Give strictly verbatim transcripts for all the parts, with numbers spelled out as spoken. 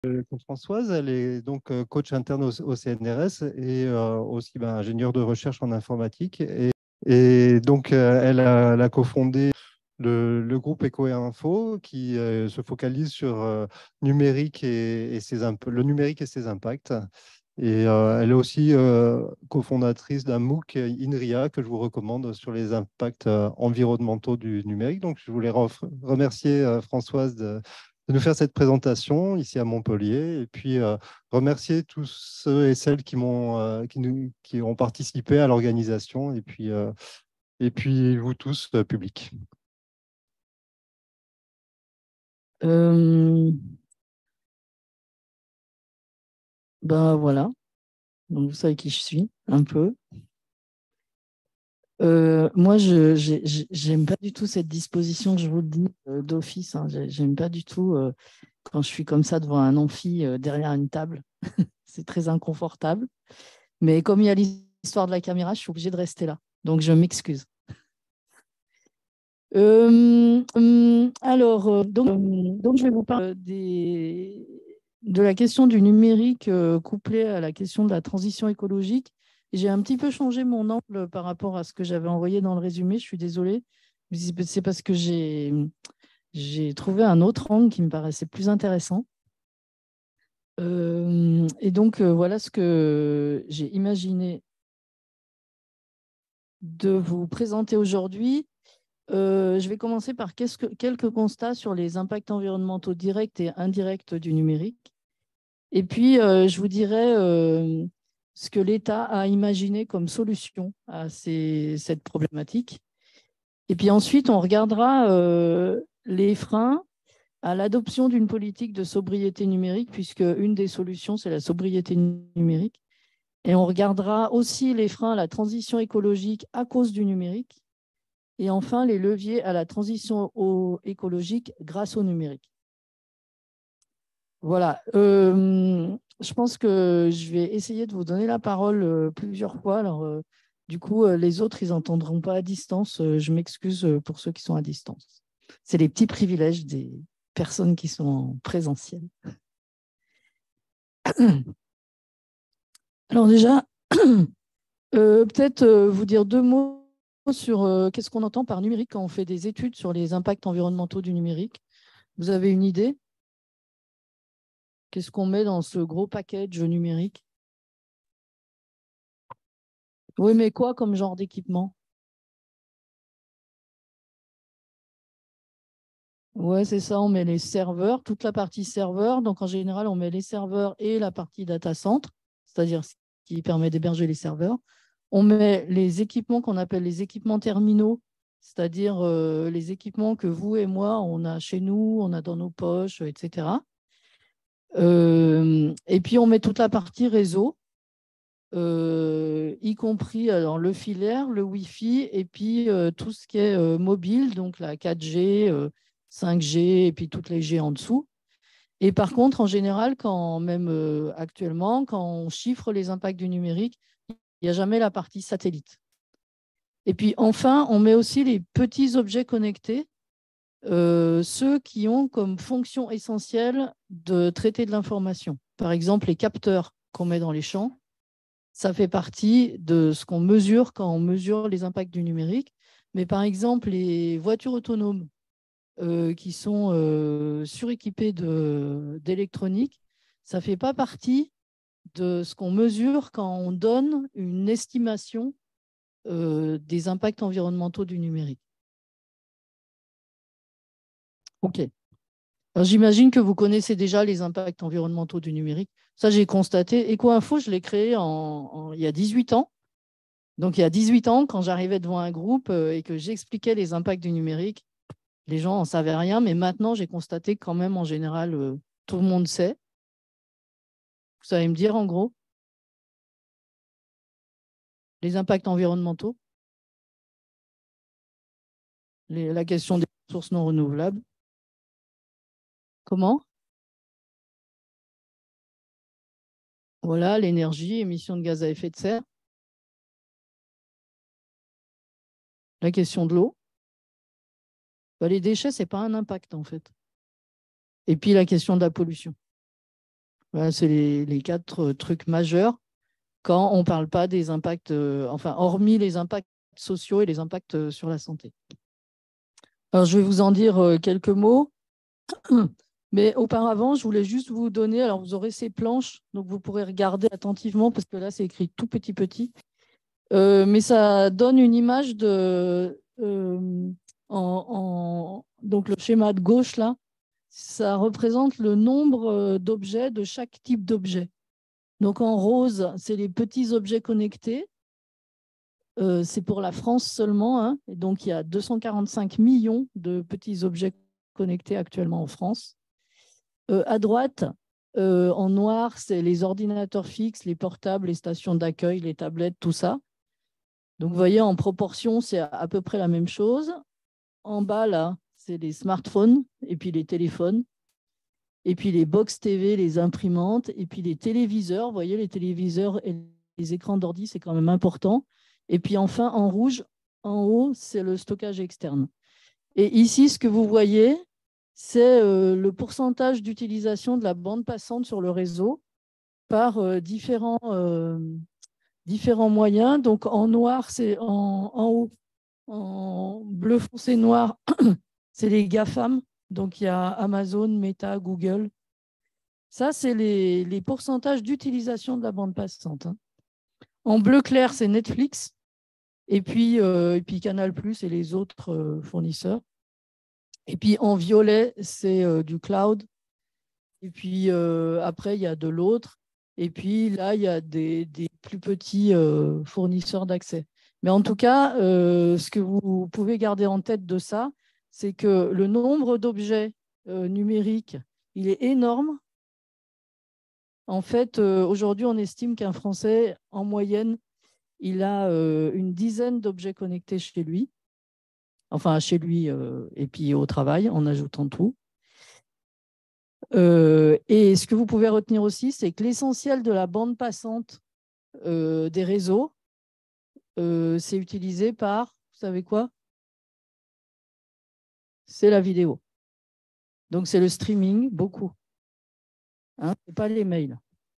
Donc, Françoise, elle est donc euh, coach interne au, au C N R S et euh, aussi ben, ingénieure de recherche en informatique. Et, et donc, euh, elle a, elle a cofondé le, le groupe Eco et Info qui euh, se focalise sur euh, numérique et, et ses imp- le numérique et ses impacts. Et euh, elle est aussi euh, cofondatrice d'un MOOC INRIA que je vous recommande sur les impacts euh, environnementaux du numérique. Donc, je voulais re- remercier euh, Françoise de de nous faire cette présentation ici à Montpellier et puis euh, remercier tous ceux et celles qui m'ont euh, qui nous qui ont participé à l'organisation et puis euh, et puis vous tous euh, public. Euh, ben voilà, donc vous savez qui je suis, un peu. Euh, moi, je j'ai- j'ai- j'aime pas du tout cette disposition, je vous le dis, euh, d'office. Hein. J'ai- J'aime pas du tout euh, quand je suis comme ça devant un amphi euh, derrière une table. C'est très inconfortable. Mais comme il y a l'histoire de la caméra, je suis obligée de rester là. Donc, je m'excuse. Euh, hum, alors, euh, donc, euh, donc, je vais vous parler des, de la question du numérique euh, couplée à la question de la transition écologique. J'ai un petit peu changé mon angle par rapport à ce que j'avais envoyé dans le résumé. Je suis désolée. C'est parce que j'ai j'ai trouvé un autre angle qui me paraissait plus intéressant. Euh, et donc, euh, voilà ce que j'ai imaginé de vous présenter aujourd'hui. Euh, je vais commencer par que, quelques constats sur les impacts environnementaux directs et indirects du numérique. Et puis, euh, je vous dirai euh, ce que l'État a imaginé comme solution à ces, cette problématique. Et puis ensuite, on regardera euh, les freins à l'adoption d'une politique de sobriété numérique, puisque une des solutions, c'est la sobriété numérique. Et on regardera aussi les freins à la transition écologique à cause du numérique. Et enfin, les leviers à la transition au- écologique grâce au numérique. Voilà. Euh, je pense que je vais essayer de vous donner la parole euh, plusieurs fois. Alors, euh, du coup, euh, les autres, ils n'entendront pas à distance. Euh, je m'excuse euh, pour ceux qui sont à distance. C'est les petits privilèges des personnes qui sont en présentiel. Alors déjà, euh, peut-être euh, vous dire deux mots sur euh, qu'est-ce qu'on entend par numérique quand on fait des études sur les impacts environnementaux du numérique. Vous avez une idée? Qu'est-ce qu'on met dans ce gros package numérique? Oui, mais quoi comme genre d'équipement? Ouais, c'est ça, on met les serveurs, toute la partie serveur. Donc, en général, on met les serveurs et la partie data center, c'est-à-dire ce qui permet d'héberger les serveurs. On met les équipements qu'on appelle les équipements terminaux, c'est-à-dire euh, les équipements que vous et moi, on a chez nous, on a dans nos poches, et cetera. Euh, et puis, on met toute la partie réseau, euh, y compris euh, dans le filaire, le Wi-Fi, et puis euh, tout ce qui est euh, mobile, donc la quatre G, euh, cinq G, et puis toutes les G en dessous. Et par contre, en général, quand même euh, actuellement, quand on chiffre les impacts du numérique, il n'y a jamais la partie satellite. Et puis enfin, on met aussi les petits objets connectés, euh, ceux qui ont comme fonction essentielle de traiter de l'information. Par exemple, les capteurs qu'on met dans les champs, ça fait partie de ce qu'on mesure quand on mesure les impacts du numérique. Mais par exemple, les voitures autonomes euh, qui sont euh, suréquipées de, d'électronique, ça ne fait pas partie de ce qu'on mesure quand on donne une estimation euh, des impacts environnementaux du numérique. OK. Alors, j'imagine que vous connaissez déjà les impacts environnementaux du numérique. Ça, j'ai constaté. EcoInfo, je l'ai créé en, en, il y a dix-huit ans. Donc, il y a dix-huit ans, quand j'arrivais devant un groupe euh, et que j'expliquais les impacts du numérique, les gens n'en savaient rien. Mais maintenant, j'ai constaté que quand même, en général, euh, tout le monde sait. Vous savez me dire, en gros, les impacts environnementaux, les- la question des ressources non renouvelables. Comment? Voilà, l'énergie, émissions de gaz à effet de serre, la question de l'eau. Ben, les déchets, ce n'est pas un impact, en fait. Et puis, la question de la pollution. Voilà, c'est les, les quatre trucs majeurs quand on ne parle pas des impacts, euh, enfin, hormis les impacts sociaux et les impacts euh, sur la santé. Alors, je vais vous en dire euh, quelques mots. Mais auparavant, je voulais juste vous donner, alors vous aurez ces planches, donc vous pourrez regarder attentivement parce que là, c'est écrit tout petit petit. Euh, mais ça donne une image de, euh, en, en- donc le schéma de gauche là, ça représente le nombre d'objets de chaque type d'objet. Donc en rose, c'est les petits objets connectés. Euh, c'est pour la France seulement, hein. Et donc il y a deux cent quarante-cinq millions de petits objets connectés actuellement en France. Euh, à droite, euh, en noir, c'est les ordinateurs fixes, les portables, les stations d'accueil, les tablettes, tout ça. Donc, vous voyez, en proportion, c'est à peu près la même chose. En bas, là, c'est les smartphones et puis les téléphones. Et puis les box T V, les imprimantes, et puis les téléviseurs. Vous voyez, les téléviseurs et les écrans d'ordi, c'est quand même important. Et puis enfin, en rouge, en haut, c'est le stockage externe. Et ici, ce que vous voyez, c'est euh, le pourcentage d'utilisation de la bande passante sur le réseau par euh, différents, euh, différents moyens. Donc en noir, c'est en, en haut, en bleu foncé noir, c'est les GAFAM. Donc il y a Amazon, Meta, Google. Ça, c'est les, les pourcentages d'utilisation de la bande passante, hein. En bleu clair, c'est Netflix. Et puis, euh, et puis Canal+, et les autres euh, fournisseurs. Et puis en violet, c'est euh, du cloud. Et puis euh, après, il y a de l'autre. Et puis là, il y a des, des plus petits euh, fournisseurs d'accès. Mais en tout cas, euh, ce que vous pouvez garder en tête de ça, c'est que le nombre d'objets euh, numériques, il est énorme. En fait, euh, aujourd'hui, on estime qu'un Français, en moyenne, il a euh, une dizaine d'objets connectés chez lui. Enfin, chez lui euh, et puis au travail, en ajoutant tout. Euh, et ce que vous pouvez retenir aussi, c'est que l'essentiel de la bande passante euh, des réseaux, euh, c'est utilisé par, vous savez quoi? C'est la vidéo. Donc, c'est le streaming, beaucoup. Hein, et pas les mails.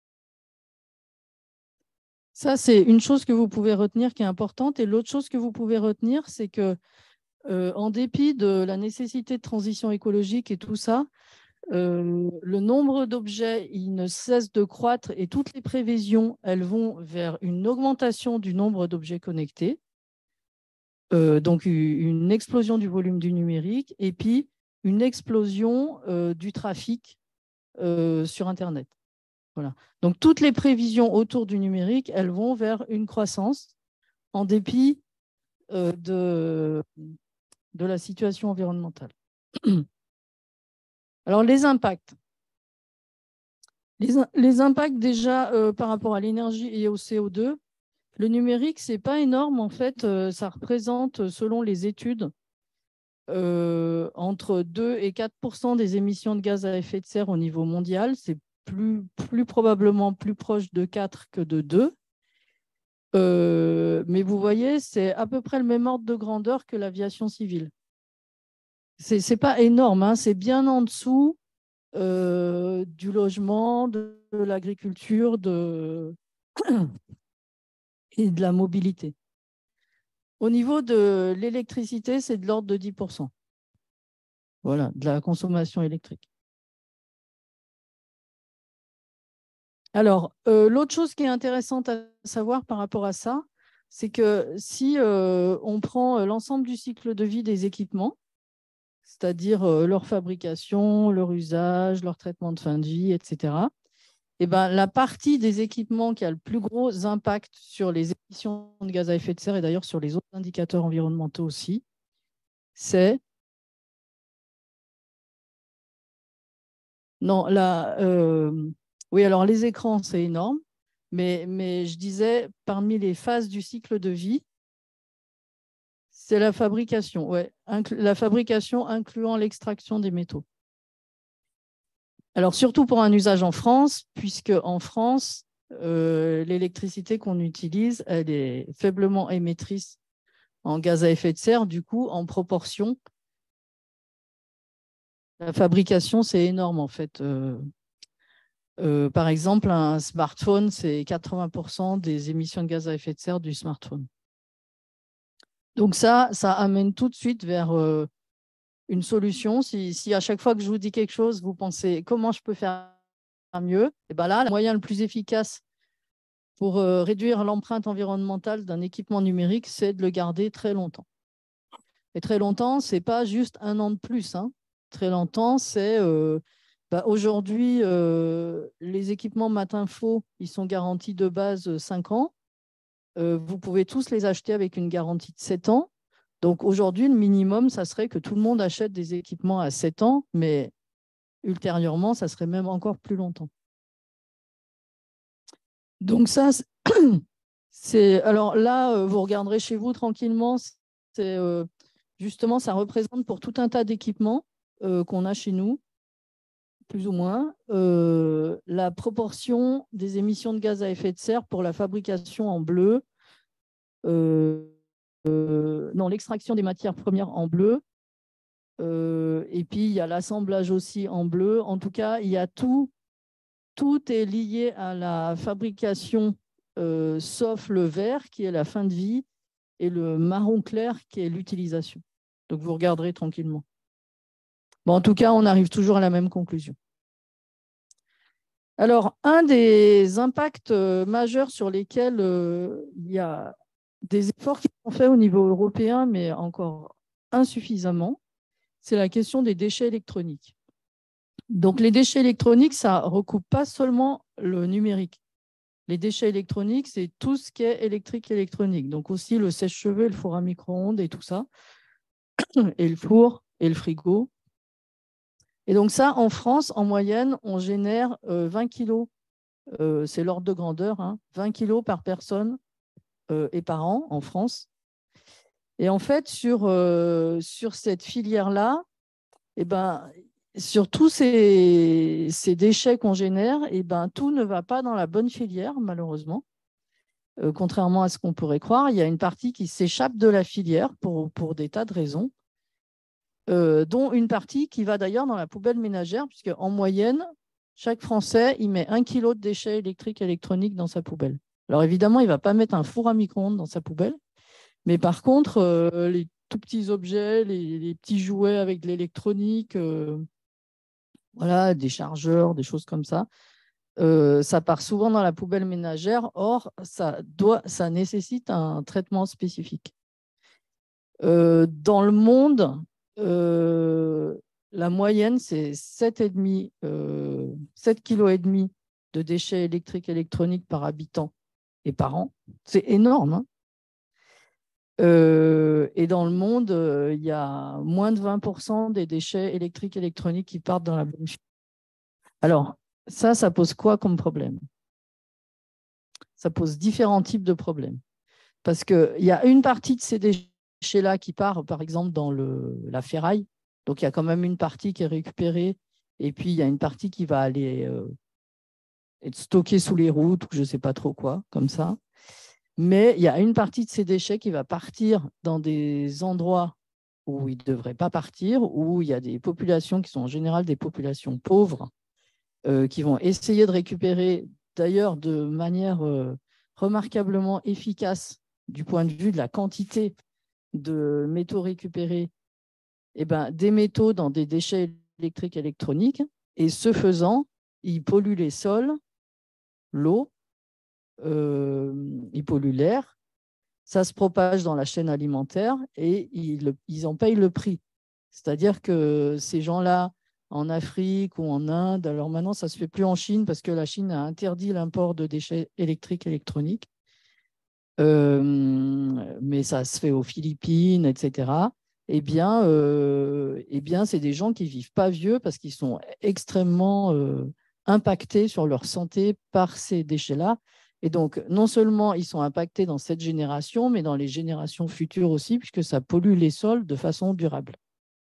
Ça, c'est une chose que vous pouvez retenir qui est importante. Et l'autre chose que vous pouvez retenir, c'est que, euh, en dépit de la nécessité de transition écologique et tout ça, Euh, le nombre d'objets, il ne cesse de croître et toutes les prévisions, elles vont vers une augmentation du nombre d'objets connectés, euh, donc une explosion du volume du numérique et puis une explosion euh, du trafic euh, sur Internet. Voilà. Donc toutes les prévisions autour du numérique, elles vont vers une croissance en dépit euh, de, de la situation environnementale. Alors les impacts. Les, les impacts déjà euh, par rapport à l'énergie et au C O deux, le numérique, ce n'est pas énorme. En fait, euh, ça représente, selon les études, euh, entre deux et quatre pour cent des émissions de gaz à effet de serre au niveau mondial. C'est plus, plus probablement plus proche de quatre que de deux. Euh, mais vous voyez, c'est à peu près le même ordre de grandeur que l'aviation civile. Ce n'est pas énorme, hein, c'est bien en dessous euh, du logement, de, de l'agriculture, de et de la mobilité. Au niveau de l'électricité, c'est de l'ordre de dix pour cent. Voilà, de la consommation électrique. Alors, euh, l'autre chose qui est intéressante à savoir par rapport à ça, c'est que si euh, on prend l'ensemble du cycle de vie des équipements, c'est-à-dire euh, leur fabrication, leur usage, leur traitement de fin de vie, et cetera, eh ben, la partie des équipements qui a le plus gros impact sur les émissions de gaz à effet de serre et d'ailleurs sur les autres indicateurs environnementaux aussi, c'est… Non, là, euh, oui, alors les écrans, c'est énorme, mais, mais je disais, parmi les phases du cycle de vie, c'est la fabrication, ouais, la fabrication incluant l'extraction des métaux. Alors, surtout pour un usage en France, puisque en France, euh, l'électricité qu'on utilise, elle est faiblement émettrice en gaz à effet de serre. Du coup, en proportion, la fabrication, c'est énorme en fait. Euh, Euh, par exemple, un smartphone, c'est quatre-vingts pour cent des émissions de gaz à effet de serre du smartphone. Donc ça, ça amène tout de suite vers euh, une solution. Si, si à chaque fois que je vous dis quelque chose, vous pensez comment je peux faire mieux, et ben là, le moyen le plus efficace pour euh, réduire l'empreinte environnementale d'un équipement numérique, c'est de le garder très longtemps. Et très longtemps, ce n'est pas juste un an de plus. Hein. Très longtemps, c'est euh, bah, aujourd'hui, euh, les équipements Matinfo, ils sont garantis de base cinq ans. Euh, vous pouvez tous les acheter avec une garantie de sept ans. Donc aujourd'hui, le minimum, ça serait que tout le monde achète des équipements à sept ans, mais ultérieurement, ça serait même encore plus longtemps. Donc ça, c'est alors là, euh, vous regarderez chez vous tranquillement. C'est euh, justement, ça représente pour tout un tas d'équipements euh, qu'on a chez nous, plus ou moins, euh, la proportion des émissions de gaz à effet de serre pour la fabrication en bleu, euh, euh, non, l'extraction des matières premières en bleu, euh, et puis il y a l'assemblage aussi en bleu. En tout cas, il y a tout, tout est lié à la fabrication, euh, sauf le vert qui est la fin de vie et le marron clair qui est l'utilisation. Donc vous regarderez tranquillement. Bon, en tout cas, on arrive toujours à la même conclusion. Alors, un des impacts euh, majeurs sur lesquels euh, il y a des efforts qui sont faits au niveau européen, mais encore insuffisamment, c'est la question des déchets électroniques. Donc, les déchets électroniques, ça ne recoupe pas seulement le numérique. Les déchets électroniques, c'est tout ce qui est électrique électronique. Donc, aussi le sèche-cheveux, le four à micro-ondes et tout ça, et le four et le frigo. Et donc, ça, en France, en moyenne, on génère euh, vingt kilos. Euh, c'est l'ordre de grandeur, hein, vingt kilos par personne euh, et par an en France. Et en fait, sur, euh, sur cette filière-là, eh ben, sur tous ces, ces déchets qu'on génère, eh ben, tout ne va pas dans la bonne filière, malheureusement. Euh, contrairement à ce qu'on pourrait croire, il y a une partie qui s'échappe de la filière pour, pour des tas de raisons, euh, dont une partie qui va d'ailleurs dans la poubelle ménagère, puisque en moyenne, chaque Français, il met un kilo de déchets électriques et électroniques dans sa poubelle. Alors évidemment, il ne va pas mettre un four à micro-ondes dans sa poubelle, mais par contre, euh, les tout petits objets, les, les petits jouets avec de l'électronique, euh, voilà, des chargeurs, des choses comme ça, euh, ça part souvent dans la poubelle ménagère. Or, ça, doit, ça nécessite un traitement spécifique. Euh, dans le monde, euh, la moyenne, c'est sept virgule cinq euh, sept virgule cinq kilos de déchets électriques et électroniques par habitant et par an. C'est énorme. Hein. Euh, et dans le monde, euh, il y a moins de vingt pour cent des déchets électriques et électroniques qui partent dans la bonne filière. Alors, ça, ça pose quoi comme problème? Ça pose différents types de problèmes. Parce qu'il y a une partie de ces déchets-là qui part, par exemple, dans le, la ferraille. Donc, il y a quand même une partie qui est récupérée. Et puis, il y a une partie qui va aller euh, être stockée sous les routes ou je ne sais pas trop quoi, comme ça. Mais il y a une partie de ces déchets qui va partir dans des endroits où ils ne devraient pas partir, où il y a des populations qui sont en général des populations pauvres, euh, qui vont essayer de récupérer, d'ailleurs de manière euh, remarquablement efficace du point de vue de la quantité de métaux récupérés, eh ben, des métaux dans des déchets électriques et électroniques. Et ce faisant, ils polluent les sols, l'eau, euh, ils polluent l'air, ça se propage dans la chaîne alimentaire et ils, ils en payent le prix. C'est-à-dire que ces gens-là, en Afrique ou en Inde, alors maintenant, ça ne se fait plus en Chine parce que la Chine a interdit l'import de déchets électriques et électroniques. Euh, mais ça se fait aux Philippines, et cetera. Eh bien, euh, eh bien c'est des gens qui ne vivent pas vieux parce qu'ils sont extrêmement euh, impactés sur leur santé par ces déchets-là. Et donc, non seulement ils sont impactés dans cette génération, mais dans les générations futures aussi, puisque ça pollue les sols de façon durable.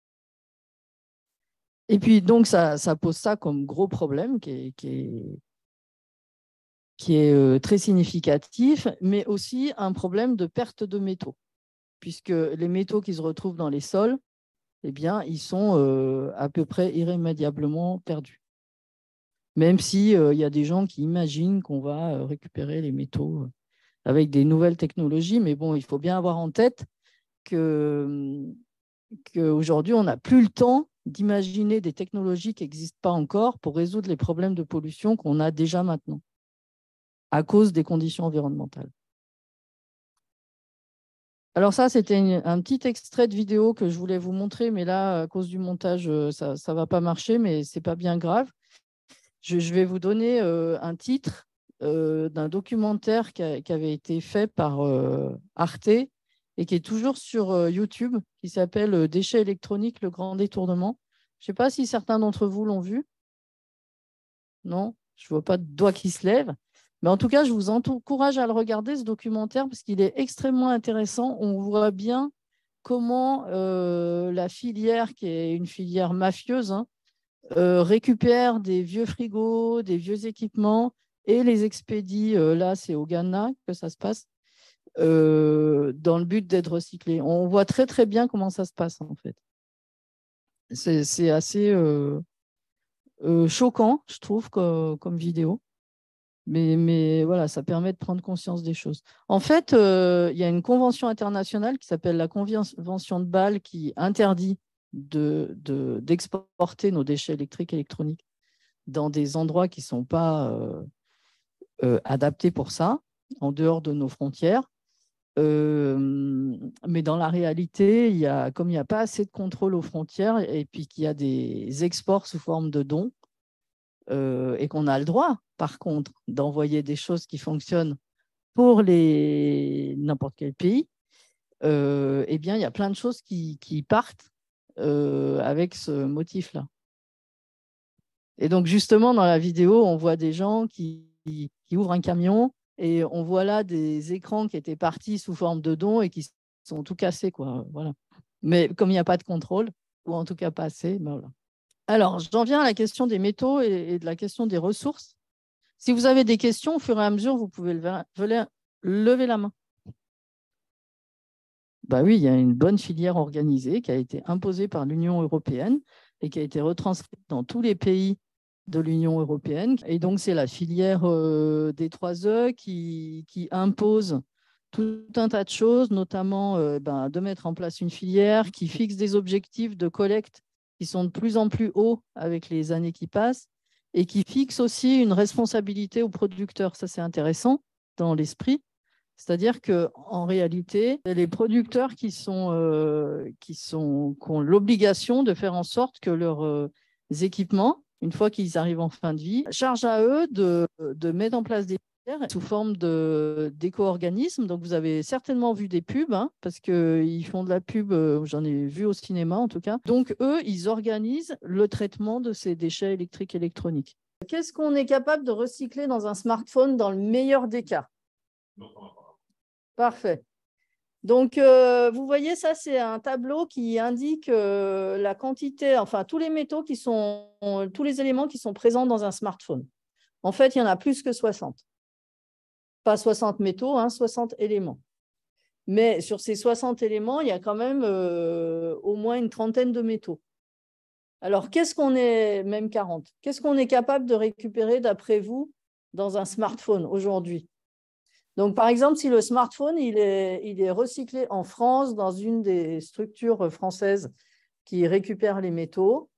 Et puis, donc, ça, ça pose ça comme gros problème qui est, qui est, qui est euh, très significatif, mais aussi un problème de perte de métaux, puisque les métaux qui se retrouvent dans les sols, eh bien, ils sont euh, à peu près irrémédiablement perdus. Même s'il euh, y a des gens qui imaginent qu'on va euh, récupérer les métaux euh, avec des nouvelles technologies. Mais bon, il faut bien avoir en tête qu'aujourd'hui, on n'a plus le temps d'imaginer des technologies qui n'existent pas encore pour résoudre les problèmes de pollution qu'on a déjà maintenant à cause des conditions environnementales. Alors ça, c'était un petit extrait de vidéo que je voulais vous montrer, mais là, à cause du montage, ça ne va pas marcher, mais ce n'est pas bien grave. Je, je vais vous donner euh, un titre euh, d'un documentaire qui, a, qui avait été fait par euh, Arte et qui est toujours sur euh, YouTube, qui s'appelle « Déchets électroniques, le grand détournement ». Je ne sais pas si certains d'entre vous l'ont vu. Non, je ne vois pas de doigt qui se lève. Mais en tout cas, je vous encourage à le regarder, ce documentaire, parce qu'il est extrêmement intéressant. On voit bien comment euh, la filière, qui est une filière mafieuse, hein, euh, récupère des vieux frigos, des vieux équipements et les expédie, euh, là c'est au Ghana que ça se passe, euh, dans le but d'être recyclés. On voit très très bien comment ça se passe en fait. C'est assez euh, euh, choquant, je trouve, comme, comme vidéo. Mais, mais voilà, ça permet de prendre conscience des choses. En fait, euh, il y a une convention internationale qui s'appelle la Convention de Bâle qui interdit de, de, d'exporter nos déchets électriques et électroniques dans des endroits qui ne sont pas euh, euh, adaptés pour ça, en dehors de nos frontières. Euh, mais dans la réalité, il y a, comme il n'y a pas assez de contrôle aux frontières et puis qu'il y a des exports sous forme de dons, euh, et qu'on a le droit, par contre, d'envoyer des choses qui fonctionnent pour n'importe quel pays, euh, eh bien, il y a plein de choses qui, qui partent euh, avec ce motif-là. Et donc, justement, dans la vidéo, on voit des gens qui, qui, qui ouvrent un camion et on voit là des écrans qui étaient partis sous forme de dons et qui sont tout cassés, quoi. Voilà. Mais comme il n'y a pas de contrôle, ou en tout cas pas assez, ben voilà. Alors, j'en viens à la question des métaux et, et de la question des ressources. Si vous avez des questions, au fur et à mesure, vous pouvez lever, lever la main. Bah oui, il y a une bonne filière organisée qui a été imposée par l'Union européenne et qui a été retranscrite dans tous les pays de l'Union européenne. Et donc, c'est la filière euh, des trois E qui, qui impose tout un tas de choses, notamment euh, ben, de mettre en place une filière qui fixe des objectifs de collecte qui sont de plus en plus hauts avec les années qui passent et qui fixe aussi une responsabilité aux producteurs. Ça, c'est intéressant dans l'esprit. C'est-à-dire qu'en réalité, les producteurs qui, sont, euh, qui, sont, qui ont l'obligation de faire en sorte que leurs euh, équipements, une fois qu'ils arrivent en fin de vie, chargent à eux de, de mettre en place des filières sous forme d'éco-organismes. Donc, vous avez certainement vu des pubs, hein, parce qu'ils font de la pub, euh, j'en ai vu au cinéma en tout cas. Donc, eux, ils organisent le traitement de ces déchets électriques et électroniques. Qu'est-ce qu'on est capable de recycler dans un smartphone dans le meilleur des cas? Parfait. Donc, euh, vous voyez, ça, c'est un tableau qui indique euh, la quantité, enfin, tous les métaux qui sont, tous les éléments qui sont présents dans un smartphone. En fait, il y en a plus que soixante. Pas soixante métaux, hein, soixante éléments. Mais sur ces soixante éléments, il y a quand même euh, au moins une trentaine de métaux. Alors, qu'est-ce qu'on est, même quarante, qu'est-ce qu'on est capable de récupérer, d'après vous, dans un smartphone aujourd'hui? Donc, par exemple, si le smartphone il est, il est recyclé en France dans une des structures françaises qui récupèrent les métaux,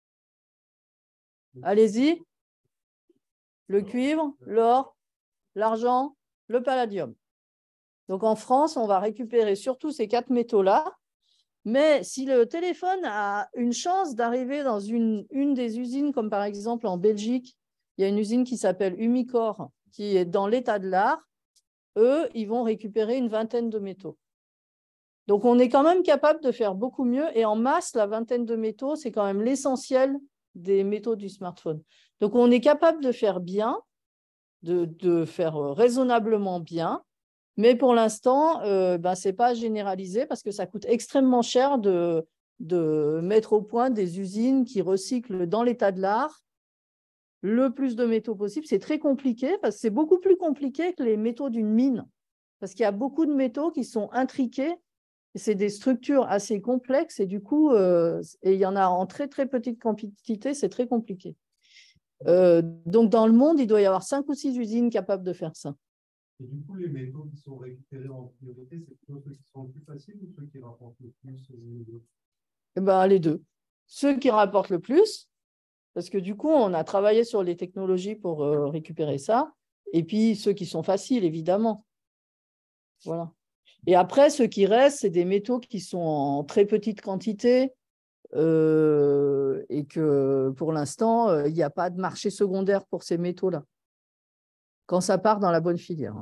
allez-y, le cuivre, l'or, l'argent, le palladium. Donc, en France, on va récupérer surtout ces quatre métaux-là. Mais si le téléphone a une chance d'arriver dans une, une des usines, comme par exemple en Belgique, il y a une usine qui s'appelle Umicore, qui est dans l'état de l'art, eux, ils vont récupérer une vingtaine de métaux. Donc, on est quand même capable de faire beaucoup mieux. Et en masse, la vingtaine de métaux, c'est quand même l'essentiel des métaux du smartphone. Donc, on est capable de faire bien, de, de faire raisonnablement bien. Mais pour l'instant, euh, ben, ce n'est pas généralisé parce que ça coûte extrêmement cher de, de mettre au point des usines qui recyclent dans l'état de l'art le plus de métaux possible. C'est très compliqué parce que c'est beaucoup plus compliqué que les métaux d'une mine. Parce qu'il y a beaucoup de métaux qui sont intriqués. C'est des structures assez complexes et du coup, euh, et il y en a en très, très petite quantité, c'est très compliqué. Euh, donc, dans le monde, il doit y avoir cinq ou six usines capables de faire ça. Et du coup, les métaux qui sont récupérés en priorité, c'est plutôt ceux qui sont plus faciles ou ceux qui rapportent le plus euh, Eh ben, les deux. Ceux qui rapportent le plus, parce que du coup, on a travaillé sur les technologies pour euh, récupérer ça, et puis ceux qui sont faciles, évidemment. Voilà. Et après, ce qui reste, c'est des métaux qui sont en très petite quantité euh, et que pour l'instant, euh, il n'y a pas de marché secondaire pour ces métaux-là, quand ça part dans la bonne filière.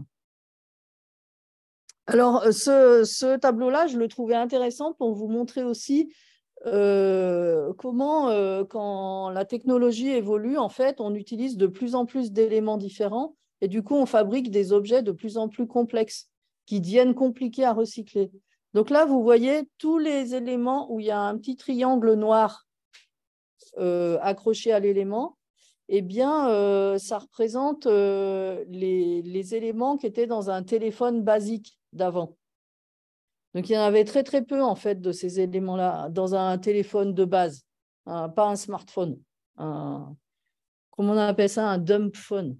Alors, ce, ce tableau-là, je le trouvais intéressant pour vous montrer aussi euh, comment, euh, quand la technologie évolue, en fait, on utilise de plus en plus d'éléments différents et du coup, on fabrique des objets de plus en plus complexes qui deviennent compliqués à recycler. Donc là, vous voyez tous les éléments où il y a un petit triangle noir euh, accroché à l'élément. Eh bien, euh, ça représente euh, les, les éléments qui étaient dans un téléphone basique d'avant. Donc, il y en avait très, très peu, en fait, de ces éléments-là dans un téléphone de base, hein, pas un smartphone. Un, comment on appelle ça? Un dumb phone.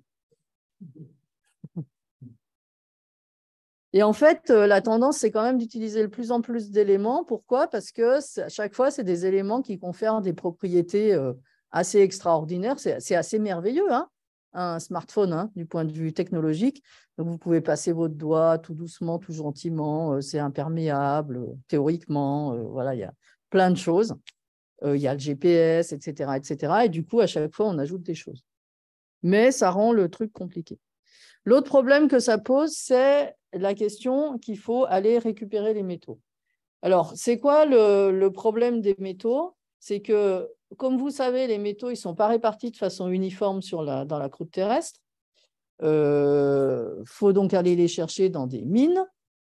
Et en fait, la tendance, c'est quand même d'utiliser de plus en plus d'éléments. Pourquoi? Parce que à chaque fois, c'est des éléments qui confèrent des propriétés assez extraordinaires. C'est assez merveilleux, hein, un smartphone, hein, du point de vue technologique. Donc, vous pouvez passer votre doigt tout doucement, tout gentiment. C'est imperméable, théoriquement. Voilà, il y a plein de choses. Il y a le G P S, et cetera, et cetera. Et du coup, à chaque fois, on ajoute des choses. Mais ça rend le truc compliqué. L'autre problème que ça pose, c'est la question qu'il faut aller récupérer les métaux. Alors, c'est quoi le, le problème des métaux? C'est que, comme vous savez, les métaux, ils ne sont pas répartis de façon uniforme sur la, dans la croûte terrestre. Il euh, faut donc aller les chercher dans des mines.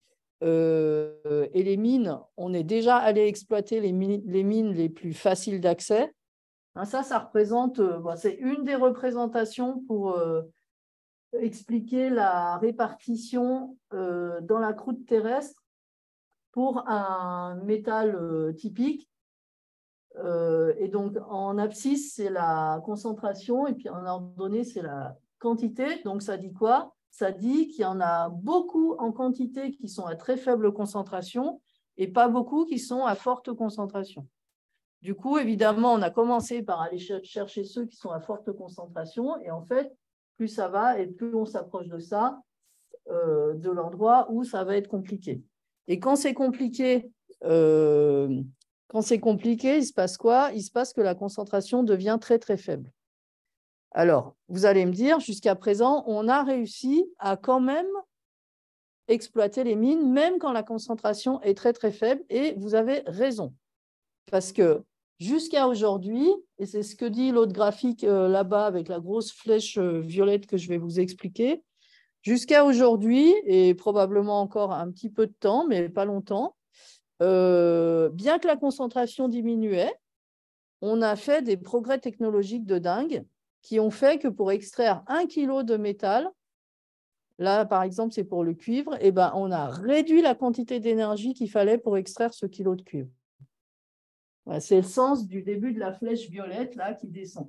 Euh, et les mines, on est déjà allé exploiter les mines les, mines les plus faciles d'accès. Hein, ça, ça représente, euh, bon, c'est une des représentations pour... Euh, expliquer la répartition euh, dans la croûte terrestre pour un métal euh, typique. Euh, et donc, en abscisse, c'est la concentration, et puis en ordonnée, c'est la quantité. Donc, ça dit quoi? Ça dit qu'il y en a beaucoup en quantité qui sont à très faible concentration et pas beaucoup qui sont à forte concentration. Du coup, évidemment, on a commencé par aller chercher ceux qui sont à forte concentration, et en fait, plus ça va et plus on s'approche de ça, euh, de l'endroit où ça va être compliqué. Et quand c'est compliqué, euh, quand c'est compliqué, il se passe quoi? Il se passe que la concentration devient très, très faible. Alors, vous allez me dire, jusqu'à présent, on a réussi à quand même exploiter les mines, même quand la concentration est très, très faible, et vous avez raison. Parce que jusqu'à aujourd'hui, et c'est ce que dit l'autre graphique euh, là-bas avec la grosse flèche euh, violette que je vais vous expliquer, jusqu'à aujourd'hui, et probablement encore un petit peu de temps, mais pas longtemps, euh, bien que la concentration diminuait, on a fait des progrès technologiques de dingue qui ont fait que pour extraire un kilo de métal, là par exemple c'est pour le cuivre, eh ben, on a réduit la quantité d'énergie qu'il fallait pour extraire ce kilo de cuivre. C'est le sens du début de la flèche violette là, qui descend.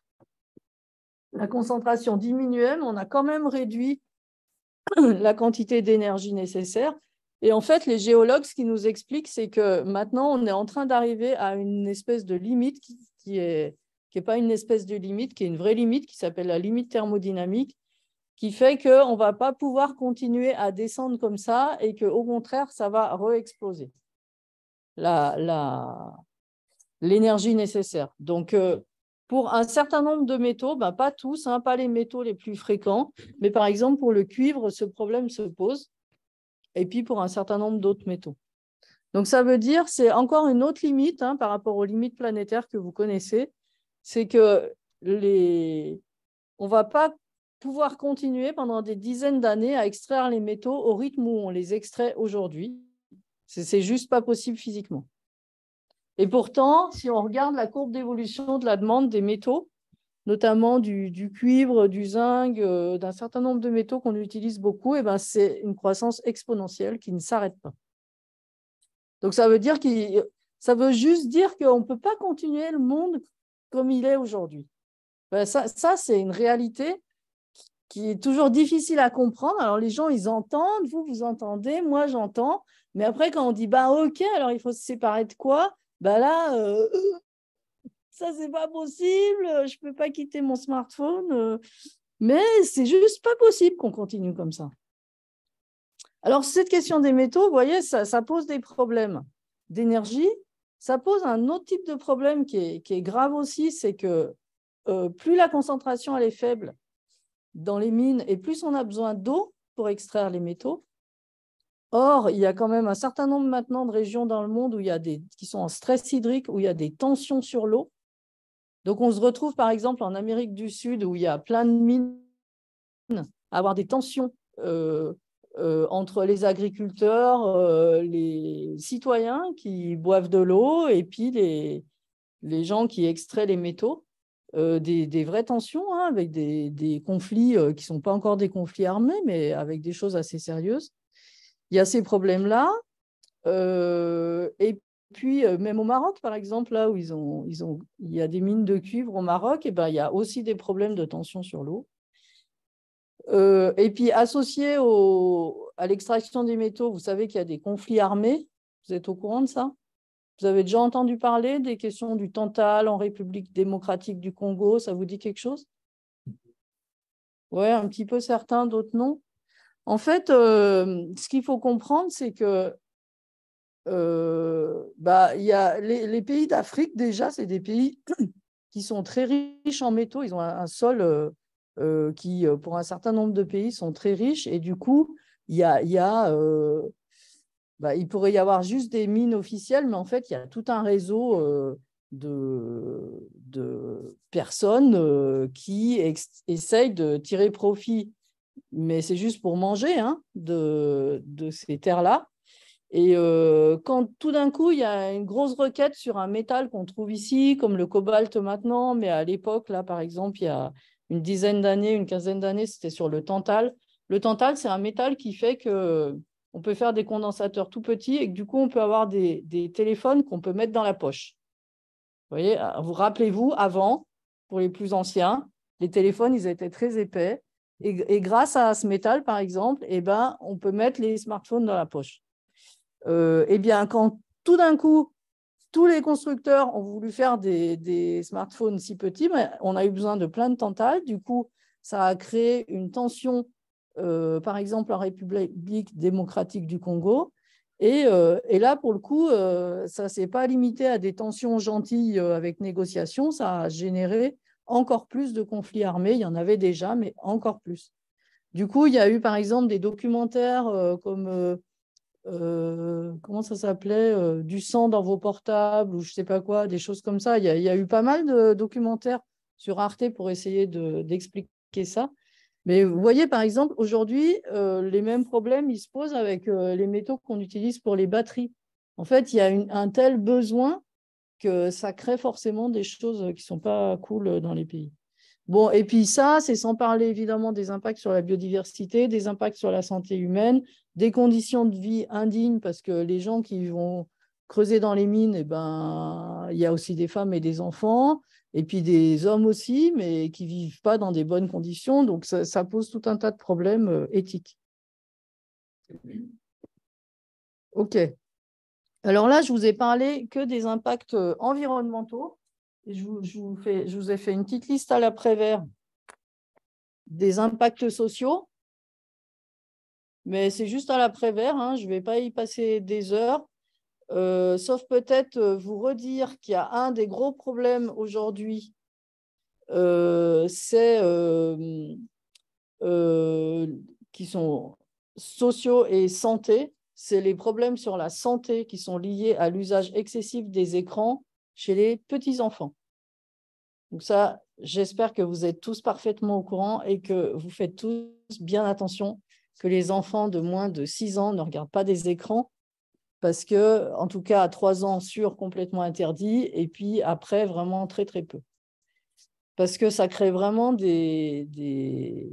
La concentration diminuait, mais on a quand même réduit la quantité d'énergie nécessaire. Et en fait, les géologues, ce qu'ils nous expliquent, c'est que maintenant, on est en train d'arriver à une espèce de limite qui, qui est qui n'est pas une espèce de limite, qui est une vraie limite, qui s'appelle la limite thermodynamique, qui fait qu'on ne va pas pouvoir continuer à descendre comme ça et qu'au contraire, ça va re-exploser la, la, l'énergie nécessaire. Donc, euh, pour un certain nombre de métaux, ben, pas tous, hein, pas les métaux les plus fréquents, mais par exemple, pour le cuivre, ce problème se pose, et puis pour un certain nombre d'autres métaux. Donc, ça veut dire, c'est encore une autre limite hein, par rapport aux limites planétaires que vous connaissez, c'est que les... on ne va pas pouvoir continuer pendant des dizaines d'années à extraire les métaux au rythme où on les extrait aujourd'hui. C'est juste pas possible physiquement. Et pourtant, si on regarde la courbe d'évolution de la demande des métaux, notamment du, du cuivre, du zinc, euh, d'un certain nombre de métaux qu'on utilise beaucoup, eh ben, c'est une croissance exponentielle qui ne s'arrête pas. Donc, ça veut dire qu'il, ça veut juste dire qu'on ne peut pas continuer le monde comme il est aujourd'hui. Ben, ça, ça c'est une réalité qui est toujours difficile à comprendre. Alors, les gens, ils entendent, vous, vous entendez, moi, j'entends. Mais après, quand on dit, bah, OK, alors il faut se séparer de quoi? Bah là, euh, ça, c'est pas possible, je ne peux pas quitter mon smartphone. Euh, mais c'est juste pas possible qu'on continue comme ça. Alors, cette question des métaux, vous voyez, ça, ça pose des problèmes d'énergie. Ça pose un autre type de problème qui est, qui est grave aussi, c'est que euh, plus la concentration elle est faible dans les mines et plus on a besoin d'eau pour extraire les métaux. Or, il y a quand même un certain nombre maintenant de régions dans le monde où il y a des, qui sont en stress hydrique, où il y a des tensions sur l'eau. Donc, on se retrouve par exemple en Amérique du Sud où il y a plein de mines à avoir des tensions euh, euh, entre les agriculteurs, euh, les citoyens qui boivent de l'eau et puis les, les gens qui extraient les métaux. Euh, des, des vraies tensions, hein, avec des, des conflits euh, qui ne sont pas encore des conflits armés, mais avec des choses assez sérieuses. Il y a ces problèmes-là. Euh, et puis, euh, même au Maroc, par exemple, là où ils ont, ils ont, il y a des mines de cuivre au Maroc, et ben, il y a aussi des problèmes de tension sur l'eau. Euh, et puis, associé au, à l'extraction des métaux, vous savez qu'il y a des conflits armés. Vous êtes au courant de ça? Vous avez déjà entendu parler des questions du Tantal en République démocratique du Congo? Ça vous dit quelque chose? Oui, un petit peu certains, d'autres non. En fait, euh, ce qu'il faut comprendre, c'est que euh, bah, y a les, les pays d'Afrique, déjà, c'est des pays qui sont très riches en métaux. Ils ont un, un sol euh, euh, qui, pour un certain nombre de pays, sont très riches. Et du coup, il y a, y a euh, bah, il pourrait y avoir juste des mines officielles, mais en fait, il y a tout un réseau euh, de, de personnes euh, qui essayent de tirer profit, mais c'est juste pour manger, hein, de, de ces terres-là. Et euh, quand tout d'un coup, il y a une grosse requête sur un métal qu'on trouve ici, comme le cobalt maintenant, mais à l'époque, là, par exemple, il y a une dizaine d'années, une quinzaine d'années, c'était sur le tantal. Le tantal, c'est un métal qui fait que on peut faire des condensateurs tout petits et que du coup, on peut avoir des, des téléphones qu'on peut mettre dans la poche. Vous voyez, vous rappelez-vous, avant, pour les plus anciens, les téléphones, ils étaient très épais. Et, et grâce à ce métal, par exemple, eh ben, on peut mettre les smartphones dans la poche. Euh, eh bien, quand tout d'un coup, tous les constructeurs ont voulu faire des, des smartphones si petits, ben, on a eu besoin de plein de tantales. Du coup, ça a créé une tension, euh, par exemple, en République démocratique du Congo. Et, euh, et là, pour le coup, euh, ça ne s'est pas limité à des tensions gentilles euh, avec négociation, ça a généré encore plus de conflits armés. Il y en avait déjà, mais encore plus. Du coup, il y a eu, par exemple, des documentaires euh, comme... Euh, euh, comment ça s'appelait euh, du sang dans vos portables ou je ne sais pas quoi, des choses comme ça. Il y a, il y a eu pas mal de documentaires sur Arte pour essayer de, d'expliquer ça. Mais vous voyez, par exemple, aujourd'hui, euh, les mêmes problèmes, ils se posent avec euh, les métaux qu'on utilise pour les batteries. En fait, il y a une, un tel besoin que ça crée forcément des choses qui ne sont pas cool dans les pays. Bon, et puis ça, c'est sans parler évidemment des impacts sur la biodiversité, des impacts sur la santé humaine, des conditions de vie indignes, parce que les gens qui vont creuser dans les mines, eh ben, il y a aussi des femmes et des enfants, et puis des hommes aussi, mais qui ne vivent pas dans des bonnes conditions. Donc, ça, ça pose tout un tas de problèmes euh, éthiques. OK. Alors là, je vous ai parlé que des impacts environnementaux. Et je, vous, je, vous fais, je vous ai fait une petite liste à l'après-vert des impacts sociaux. Mais c'est juste à l'après-vert, hein, je ne vais pas y passer des heures. Euh, sauf peut-être euh, vous redire qu'il y a un des gros problèmes aujourd'hui, euh, c'est euh, euh, qui sont sociaux et santé, c'est les problèmes sur la santé qui sont liés à l'usage excessif des écrans chez les petits-enfants. Donc ça, j'espère que vous êtes tous parfaitement au courant et que vous faites tous bien attention que les enfants de moins de six ans ne regardent pas des écrans parce que, en tout cas, à trois ans, sûr, complètement interdit, et puis après, vraiment très, très peu. Parce que ça crée vraiment des, des,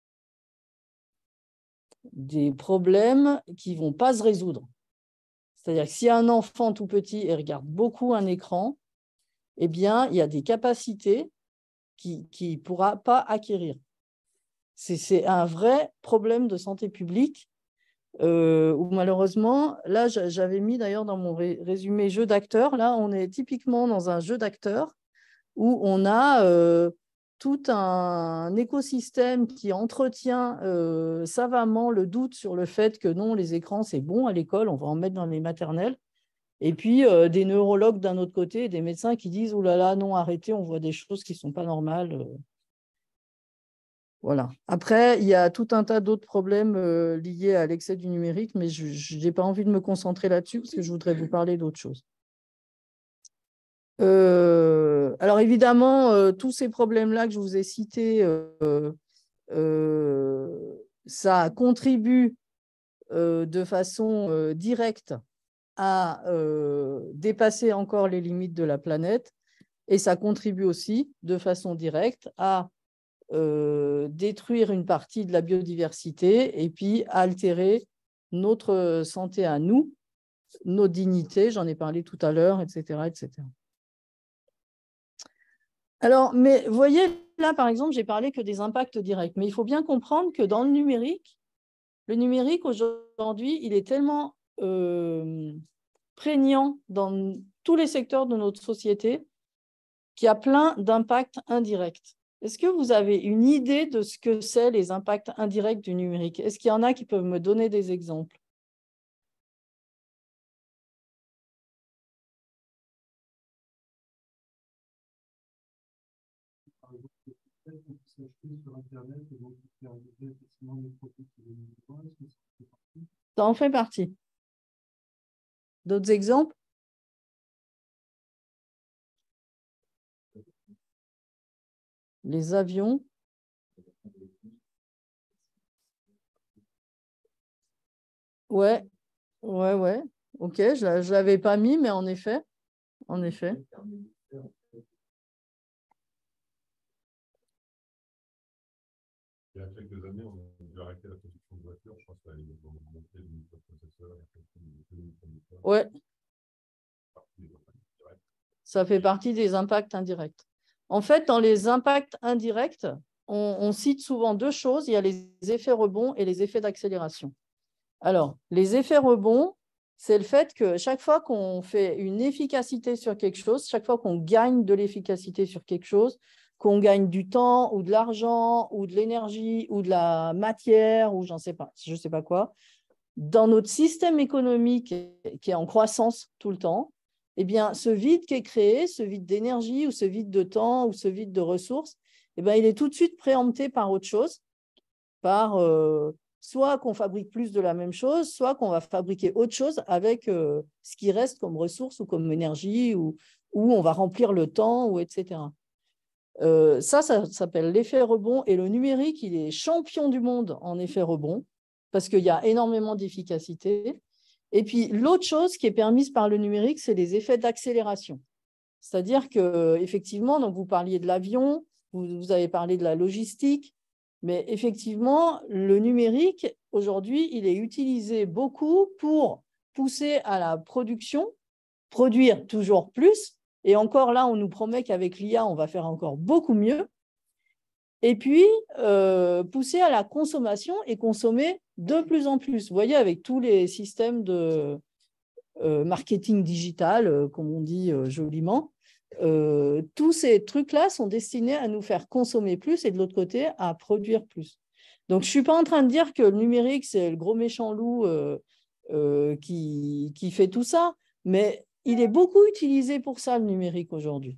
des problèmes qui ne vont pas se résoudre. C'est-à-dire que si un enfant tout petit et regarde beaucoup un écran, eh bien, il y a des capacités qui ne pourra pas acquérir. C'est un vrai problème de santé publique euh, où malheureusement, là, j'avais mis d'ailleurs dans mon ré résumé jeu d'acteur, là, on est typiquement dans un jeu d'acteur où on a euh, tout un écosystème qui entretient euh, savamment le doute sur le fait que non, les écrans, c'est bon à l'école, on va en mettre dans les maternelles. Et puis, euh, des neurologues d'un autre côté, des médecins qui disent « Oh là là, non, arrêtez, on voit des choses qui ne sont pas normales. » Voilà. Après, il y a tout un tas d'autres problèmes euh, liés à l'excès du numérique, mais je n'ai pas envie de me concentrer là-dessus parce que je voudrais vous parler d'autre chose. Euh, alors évidemment, euh, tous ces problèmes-là que je vous ai cités, euh, euh, ça contribue euh, de façon euh, directe à euh, dépasser encore les limites de la planète et ça contribue aussi de façon directe à euh, détruire une partie de la biodiversité et puis à altérer notre santé à nous, nos dignités, j'en ai parlé tout à l'heure, et cetera, et cetera. Alors, mais vous voyez, là, par exemple, j'ai parlé que des impacts directs, mais il faut bien comprendre que dans le numérique, le numérique, aujourd'hui, il est tellement euh, prégnant dans tous les secteurs de notre société qu'il y a plein d'impacts indirects. Est-ce que vous avez une idée de ce que c'est les impacts indirects du numérique? Est-ce qu'il y en a qui peuvent me donner des exemples? Ça en fait partie. D'autres exemples? Les avions. Ouais, ouais, ouais. Ok, je ne l'avais pas mis, mais en effet, en effet. Il y a quelques années, on a dû arrêter la production de voitures. Je pense qu'il y a monté de microprocesseurs. Ouais. Ça fait partie des impacts indirects. En fait, dans les impacts indirects, on, on cite souvent deux choses. Il y a les effets rebonds et les effets d'accélération. Alors, les effets rebonds, c'est le fait que chaque fois qu'on fait une efficacité sur quelque chose, chaque fois qu'on gagne de l'efficacité sur quelque chose, qu'on gagne du temps ou de l'argent ou de l'énergie ou de la matière ou j'en sais pas, je ne sais pas quoi, dans notre système économique qui est en croissance tout le temps, eh bien, ce vide qui est créé, ce vide d'énergie ou ce vide de temps ou ce vide de ressources, eh bien, il est tout de suite préempté par autre chose, par euh, soit qu'on fabrique plus de la même chose, soit qu'on va fabriquer autre chose avec euh, ce qui reste comme ressources ou comme énergie, ou, ou on va remplir le temps, ou et cetera. Euh, ça, ça s'appelle l'effet rebond, et le numérique, il est champion du monde en effet rebond, parce qu'il y a énormément d'efficacité. Et puis, l'autre chose qui est permise par le numérique, c'est les effets d'accélération. C'est-à-dire qu'effectivement, donc vous parliez de l'avion, vous, vous avez parlé de la logistique, mais effectivement, le numérique, aujourd'hui, il est utilisé beaucoup pour pousser à la production, produire toujours plus. Et encore là, on nous promet qu'avec l'I A, on va faire encore beaucoup mieux. Et puis, euh, pousser à la consommation et consommer de plus en plus. Vous voyez, avec tous les systèmes de euh, marketing digital, euh, comme on dit euh, joliment, euh, tous ces trucs-là sont destinés à nous faire consommer plus et de l'autre côté, à produire plus. Donc, je ne suis pas en train de dire que le numérique, c'est le gros méchant loup euh, euh, qui, qui fait tout ça, mais il est beaucoup utilisé pour ça, le numérique, aujourd'hui.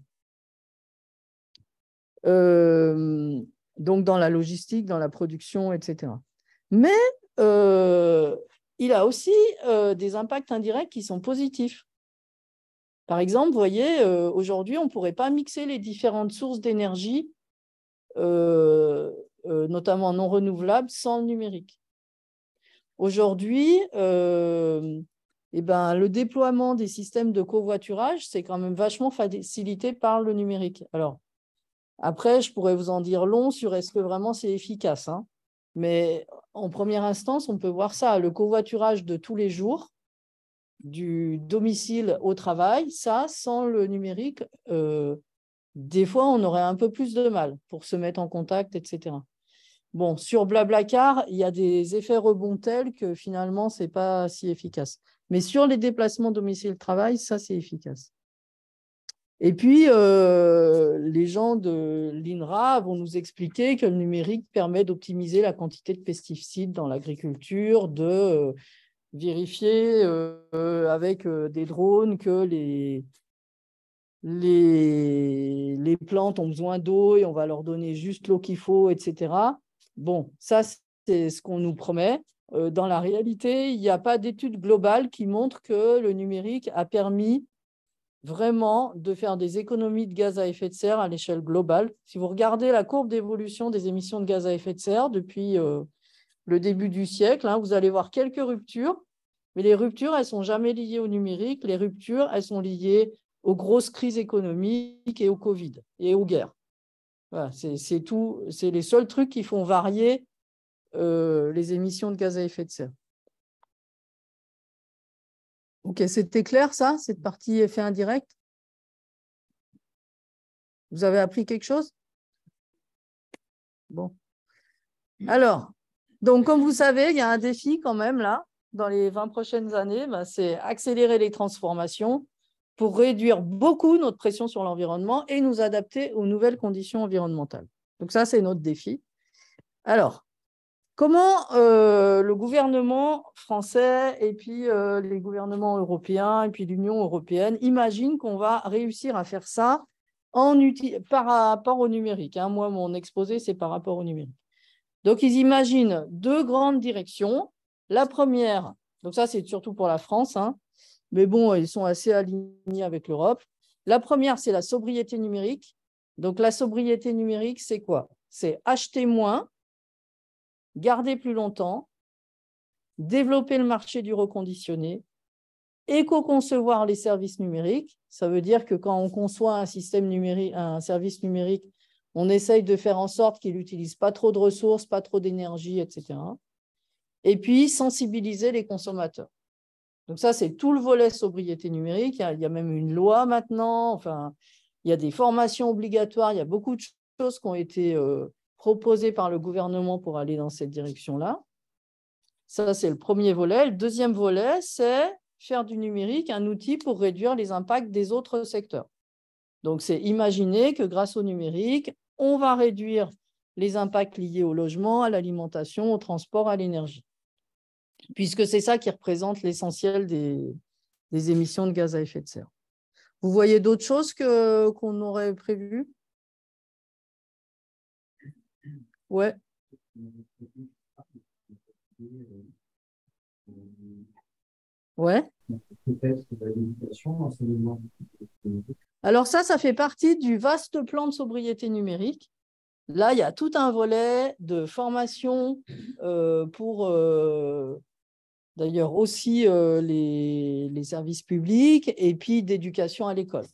Euh, donc dans la logistique, dans la production, et cetera. Mais euh, il a aussi euh, des impacts indirects qui sont positifs. Par exemple, vous voyez, euh, aujourd'hui, on ne pourrait pas mixer les différentes sources d'énergie, euh, euh, notamment non renouvelables, sans le numérique. Aujourd'hui, euh, eh ben, le déploiement des systèmes de covoiturage, c'est quand même vachement facilité par le numérique. Alors, après, je pourrais vous en dire long sur est-ce que vraiment c'est efficace. Hein. Mais en première instance, on peut voir ça. Le covoiturage de tous les jours, du domicile au travail, ça, sans le numérique, euh, des fois, on aurait un peu plus de mal pour se mettre en contact, et cetera. Bon, sur Blablacar, il y a des effets rebonds tels que finalement, ce n'est pas si efficace. Mais sur les déplacements domicile-travail, ça, c'est efficace. Et puis, euh, les gens de l'INRA vont nous expliquer que le numérique permet d'optimiser la quantité de pesticides dans l'agriculture, de euh, vérifier euh, avec euh, des drones que les, les, les plantes ont besoin d'eau et on va leur donner juste l'eau qu'il faut, et cetera. Bon, ça, c'est ce qu'on nous promet. Euh, dans la réalité, il n'y a pas d'étude globale qui montre que le numérique a permis vraiment de faire des économies de gaz à effet de serre à l'échelle globale. Si vous regardez la courbe d'évolution des émissions de gaz à effet de serre depuis euh, le début du siècle, hein, vous allez voir quelques ruptures, mais les ruptures, elles ne sont jamais liées au numérique. Les ruptures, elles sont liées aux grosses crises économiques et au Covid et aux guerres. Voilà, c'est tout. C'est les seuls trucs qui font varier euh, les émissions de gaz à effet de serre. Ok, c'était clair ça, cette partie effet indirect? Vous avez appris quelque chose? Bon. Alors, donc comme vous savez, il y a un défi quand même là, dans les vingt prochaines années, ben, c'est accélérer les transformations pour réduire beaucoup notre pression sur l'environnement et nous adapter aux nouvelles conditions environnementales. Donc ça, c'est notre défi. Alors, comment euh, le gouvernement français et puis euh, les gouvernements européens et puis l'Union européenne imaginent qu'on va réussir à faire ça en par rapport au numérique, hein. Moi, mon exposé, c'est par rapport au numérique. Donc, ils imaginent deux grandes directions. La première, donc ça, c'est surtout pour la France, hein, mais bon, ils sont assez alignés avec l'Europe. La première, c'est la sobriété numérique. Donc, la sobriété numérique, c'est quoi? C'est acheter moins, garder plus longtemps, développer le marché du reconditionné, éco-concevoir les services numériques. Ça veut dire que quand on conçoit un système numérique, un service numérique, on essaye de faire en sorte qu'il n'utilise pas trop de ressources, pas trop d'énergie, et cetera. Et puis, sensibiliser les consommateurs. Donc ça, c'est tout le volet sobriété numérique. Il y a même une loi maintenant. Enfin, il y a des formations obligatoires. Il y a beaucoup de choses qui ont été euh, proposées par le gouvernement pour aller dans cette direction-là. Ça, c'est le premier volet. Le deuxième volet, c'est faire du numérique un outil pour réduire les impacts des autres secteurs. Donc, c'est imaginer que grâce au numérique, on va réduire les impacts liés au logement, à l'alimentation, au transport, à l'énergie, puisque c'est ça qui représente l'essentiel des, des émissions de gaz à effet de serre. Vous voyez d'autres choses que, qu'on aurait prévues? Ouais. Ouais. Alors ça, ça fait partie du vaste plan de sobriété numérique. Là, il y a tout un volet de formation euh, pour euh, d'ailleurs aussi euh, les, les services publics et puis d'éducation à l'école.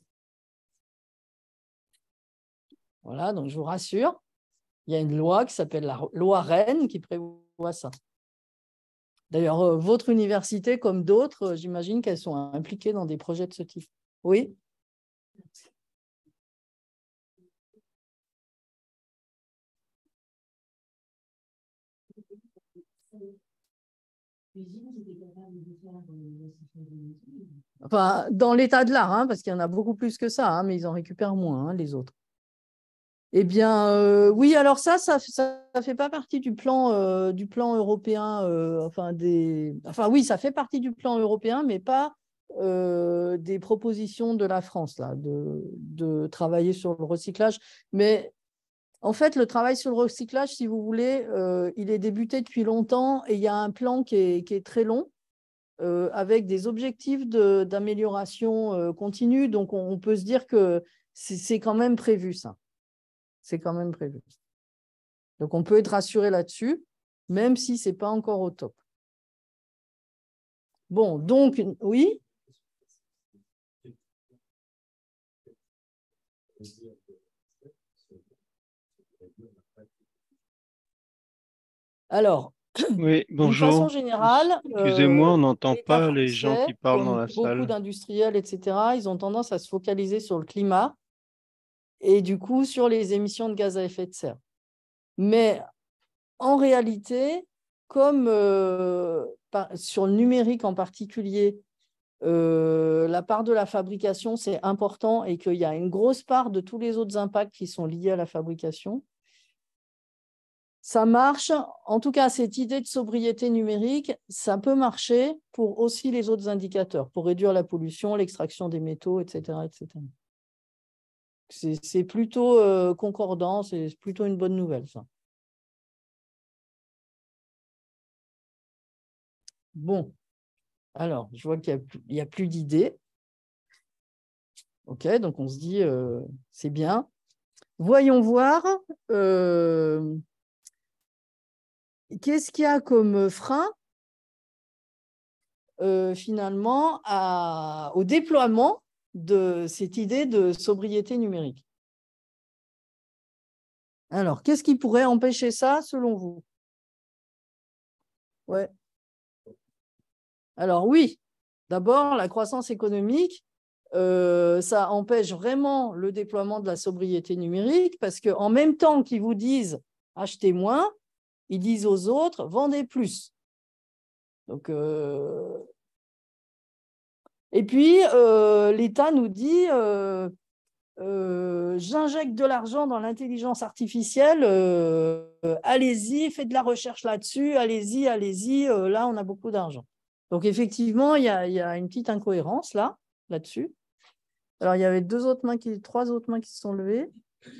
Voilà, donc je vous rassure, il y a une loi qui s'appelle la loi Rennes qui prévoit ça. D'ailleurs, euh, votre université, comme d'autres, euh, j'imagine qu'elles sont impliquées dans des projets de ce type. Oui? Enfin, dans l'état de l'art, hein, parce qu'il y en a beaucoup plus que ça, hein, mais ils en récupèrent moins, hein, les autres. Eh bien, euh, oui, alors ça, ça ne fait pas partie du plan, euh, du plan européen. Euh, enfin, des... enfin, oui, ça fait partie du plan européen, mais pas euh, des propositions de la France, là, de, de travailler sur le recyclage. Mais en fait, le travail sur le recyclage, si vous voulez, euh, il est débuté depuis longtemps et il y a un plan qui est, qui est très long, euh, avec des objectifs d'amélioration euh, continue. Donc, on, on peut se dire que c'est quand même prévu, ça. C'est quand même prévu. Donc, on peut être rassuré là-dessus, même si ce n'est pas encore au top. Bon, donc, oui. Alors, oui, bonjour. D'une façon générale, excusez-moi, euh, on n'entend pas les français, gens qui parlent comme dans la beaucoup salle. d'industriels, et cetera, ils ont tendance à se focaliser sur le climat et du coup sur les émissions de gaz à effet de serre. Mais en réalité, comme euh, par, sur le numérique en particulier, euh, la part de la fabrication, c'est important et qu'il y a une grosse part de tous les autres impacts qui sont liés à la fabrication, ça marche. En tout cas, cette idée de sobriété numérique, ça peut marcher pour aussi les autres indicateurs, pour réduire la pollution, l'extraction des métaux, et cetera, et cetera. C'est plutôt euh, concordant, c'est plutôt une bonne nouvelle, ça. Bon, alors, je vois qu'il n'y a, a plus d'idées. OK, donc on se dit, euh, c'est bien. Voyons voir, euh, qu'est-ce qu'il y a comme frein, euh, finalement, à, au déploiement de cette idée de sobriété numérique. Alors, qu'est-ce qui pourrait empêcher ça, selon vous? Ouais. Alors oui, d'abord, la croissance économique, euh, ça empêche vraiment le déploiement de la sobriété numérique parce qu'en même temps qu'ils vous disent achetez moins, ils disent aux autres vendez plus. Donc, euh... Et puis, euh, l'État nous dit euh, euh, j'injecte de l'argent dans l'intelligence artificielle, euh, allez-y, faites de la recherche là-dessus, allez-y, allez-y, euh, là, on a beaucoup d'argent. Donc, effectivement, il y a, il y a une petite incohérence là, là-dessus. Alors, il y avait deux autres mains qui, trois autres mains qui se sont levées.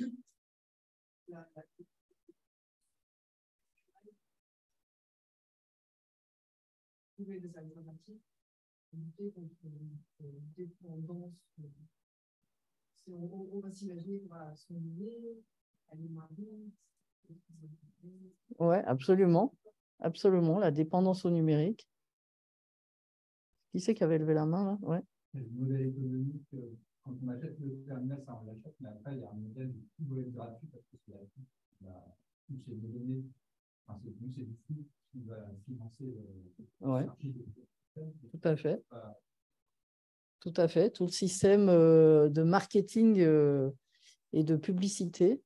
On va s'imaginer qu'on va s'ennuyer, aller moins vite. Oui, absolument. Absolument, la dépendance au numérique. Qui c'est qui avait levé la main là? Ouais. Le modèle économique, quand on achète le terminal, ça on l'achète, mais après, il y a un modèle de tout doit être gratuit parce que c'est gratuit. Tout c'est des données, enfin, c'est du flux qui va financer le ouais. marché. Tout à fait. Voilà. Tout à fait. Tout le système de marketing et de publicité.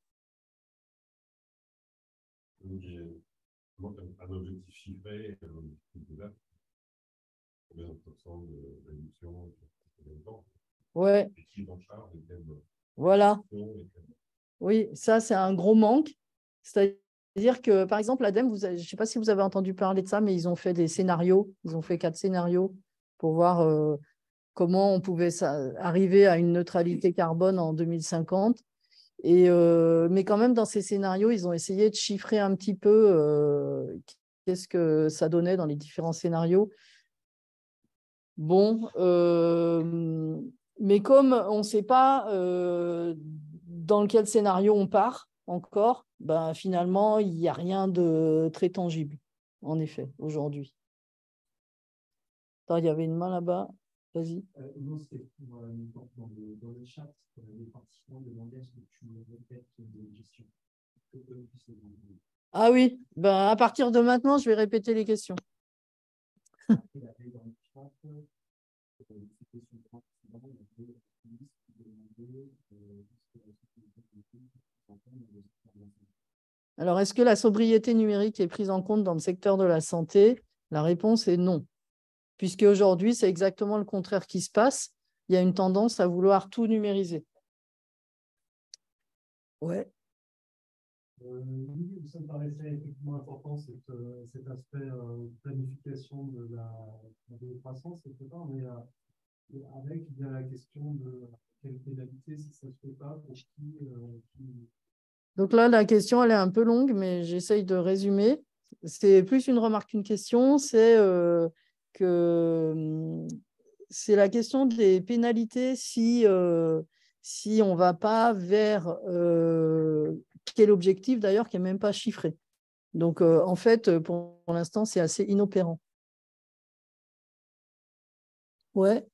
Un objectif chiffré, un objectif de date. Combien de pourcents de réduction? Ouais. Voilà. Oui, ça, c'est un gros manque. C'est-à-dire que, par exemple, l'A D E M E, vous avez, je ne sais pas si vous avez entendu parler de ça, mais ils ont fait des scénarios. Ils ont fait quatre scénarios pour voir euh, comment on pouvait ça, arriver à une neutralité carbone en deux mille cinquante. Et, euh, mais quand même, dans ces scénarios, ils ont essayé de chiffrer un petit peu euh, qu'est-ce que ça donnait dans les différents scénarios. Bon, euh, mais comme on ne sait pas euh, dans quel scénario on part encore, ben, finalement, il n'y a rien de très tangible, en effet, aujourd'hui. Il y avait une main là-bas. Vas-y. Euh, non, c'était pour euh, dans, le, dans le chat, euh, les participants demandaient est-ce que tu me répètes les questions. Ah oui, ben, à partir de maintenant, je vais répéter les questions. Alors, est-ce que la sobriété numérique est prise en compte dans le secteur de la santé? La réponse est non. Puisque aujourd'hui, c'est exactement le contraire qui se passe. Il y a une tendance à vouloir tout numériser. Ouais. Euh, oui, ça me paraissait effectivement important, cet, euh, cet aspect euh, planification de la, de la croissance, et cetera. Mais euh, avec, il y a la question de quelle pénalité si ça ne se fait pas, pour qui, euh, qui... Donc là, la question, elle est un peu longue, mais j'essaye de résumer. C'est plus une remarque qu'une question, c'est euh, que c'est la question des pénalités si, euh, si on ne va pas vers euh, quel objectif d'ailleurs qui n'est même pas chiffré. Donc euh, en fait, pour, pour l'instant, c'est assez inopérant. Ouais.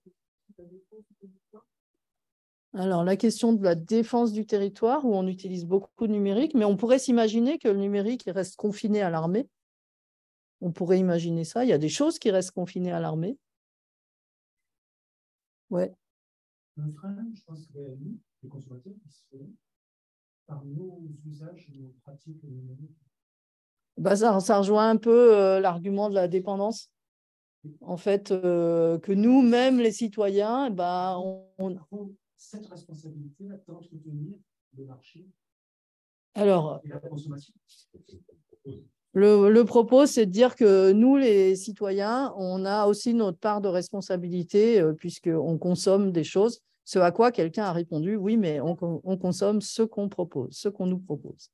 Alors, la question de la défense du territoire, où on utilise beaucoup de numérique, mais on pourrait s'imaginer que le numérique reste confiné à l'armée. On pourrait imaginer ça. Il y a des choses qui restent confinées à l'armée. Ouais. un frein, je pense, vers nous, les consommateurs, qui se font par nos usages, nos pratiques numériques. Bah ça, ça rejoint un peu euh, l'argument de la dépendance. En fait, euh, que nous-mêmes, les citoyens, bah, on, on... cette responsabilité d'entretenir le marché Alors, et la consommation. Le, le propos, c'est de dire que nous, les citoyens, on a aussi notre part de responsabilité euh, puisqu'on consomme des choses. Ce à quoi quelqu'un a répondu, oui, mais on, on consomme ce qu'on propose, ce qu'on nous propose.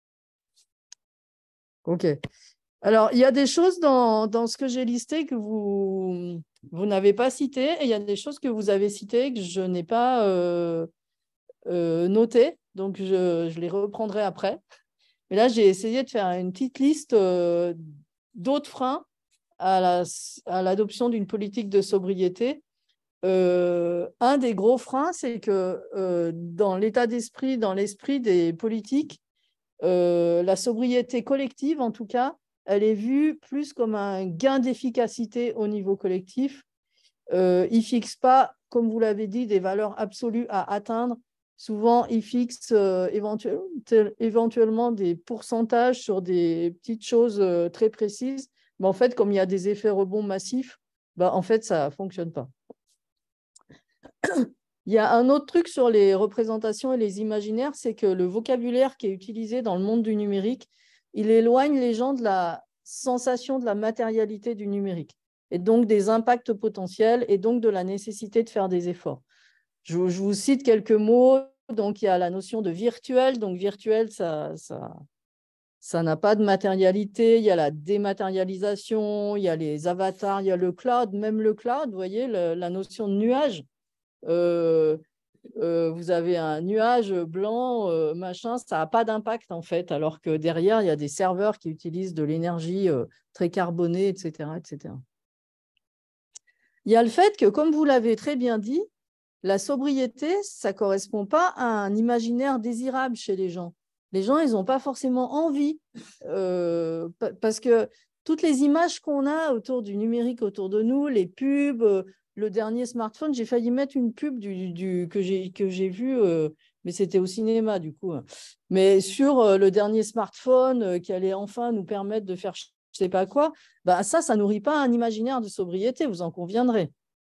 OK. Alors, il y a des choses dans, dans ce que j'ai listé que vous, vous n'avez pas citées et il y a des choses que vous avez citées que je n'ai pas euh, euh, notées. Donc, je, je les reprendrai après. Mais là, j'ai essayé de faire une petite liste euh, d'autres freins à, la, à l'adoption d'une politique de sobriété. Euh, un des gros freins, c'est que euh, dans l'état d'esprit, dans l'esprit des politiques, euh, la sobriété collective, en tout cas, elle est vue plus comme un gain d'efficacité au niveau collectif. Euh, ils ne fixent pas, comme vous l'avez dit, des valeurs absolues à atteindre. Souvent, ils fixent euh, éventuellement, éventuellement des pourcentages sur des petites choses euh, très précises. Mais en fait, comme il y a des effets rebonds massifs, bah, en fait, ça ne fonctionne pas. Il y a un autre truc sur les représentations et les imaginaires, c'est que le vocabulaire qui est utilisé dans le monde du numérique, il éloigne les gens de la sensation de la matérialité du numérique et donc des impacts potentiels et donc de la nécessité de faire des efforts. Je, je vous cite quelques mots. Donc, il y a la notion de virtuel. Donc, virtuel, ça, ça, ça n'a pas de matérialité. Il y a la dématérialisation, il y a les avatars, il y a le cloud. Même le cloud, vous voyez, le, la notion de nuage. Euh, euh, vous avez un nuage blanc, euh, machin, ça n'a pas d'impact en fait, alors que derrière, il y a des serveurs qui utilisent de l'énergie euh, très carbonée, et cetera, et cetera. Il y a le fait que, comme vous l'avez très bien dit, la sobriété, ça ne correspond pas à un imaginaire désirable chez les gens. Les gens, ils n'ont pas forcément envie, euh, parce que toutes les images qu'on a autour du numérique, autour de nous, les pubs, euh, le dernier smartphone, j'ai failli mettre une pub du, du, que j'ai que j'ai vue, euh, mais c'était au cinéma du coup. Mais sur euh, le dernier smartphone euh, qui allait enfin nous permettre de faire je ne sais pas quoi, bah ça, ça ne nourrit pas un imaginaire de sobriété, vous en conviendrez.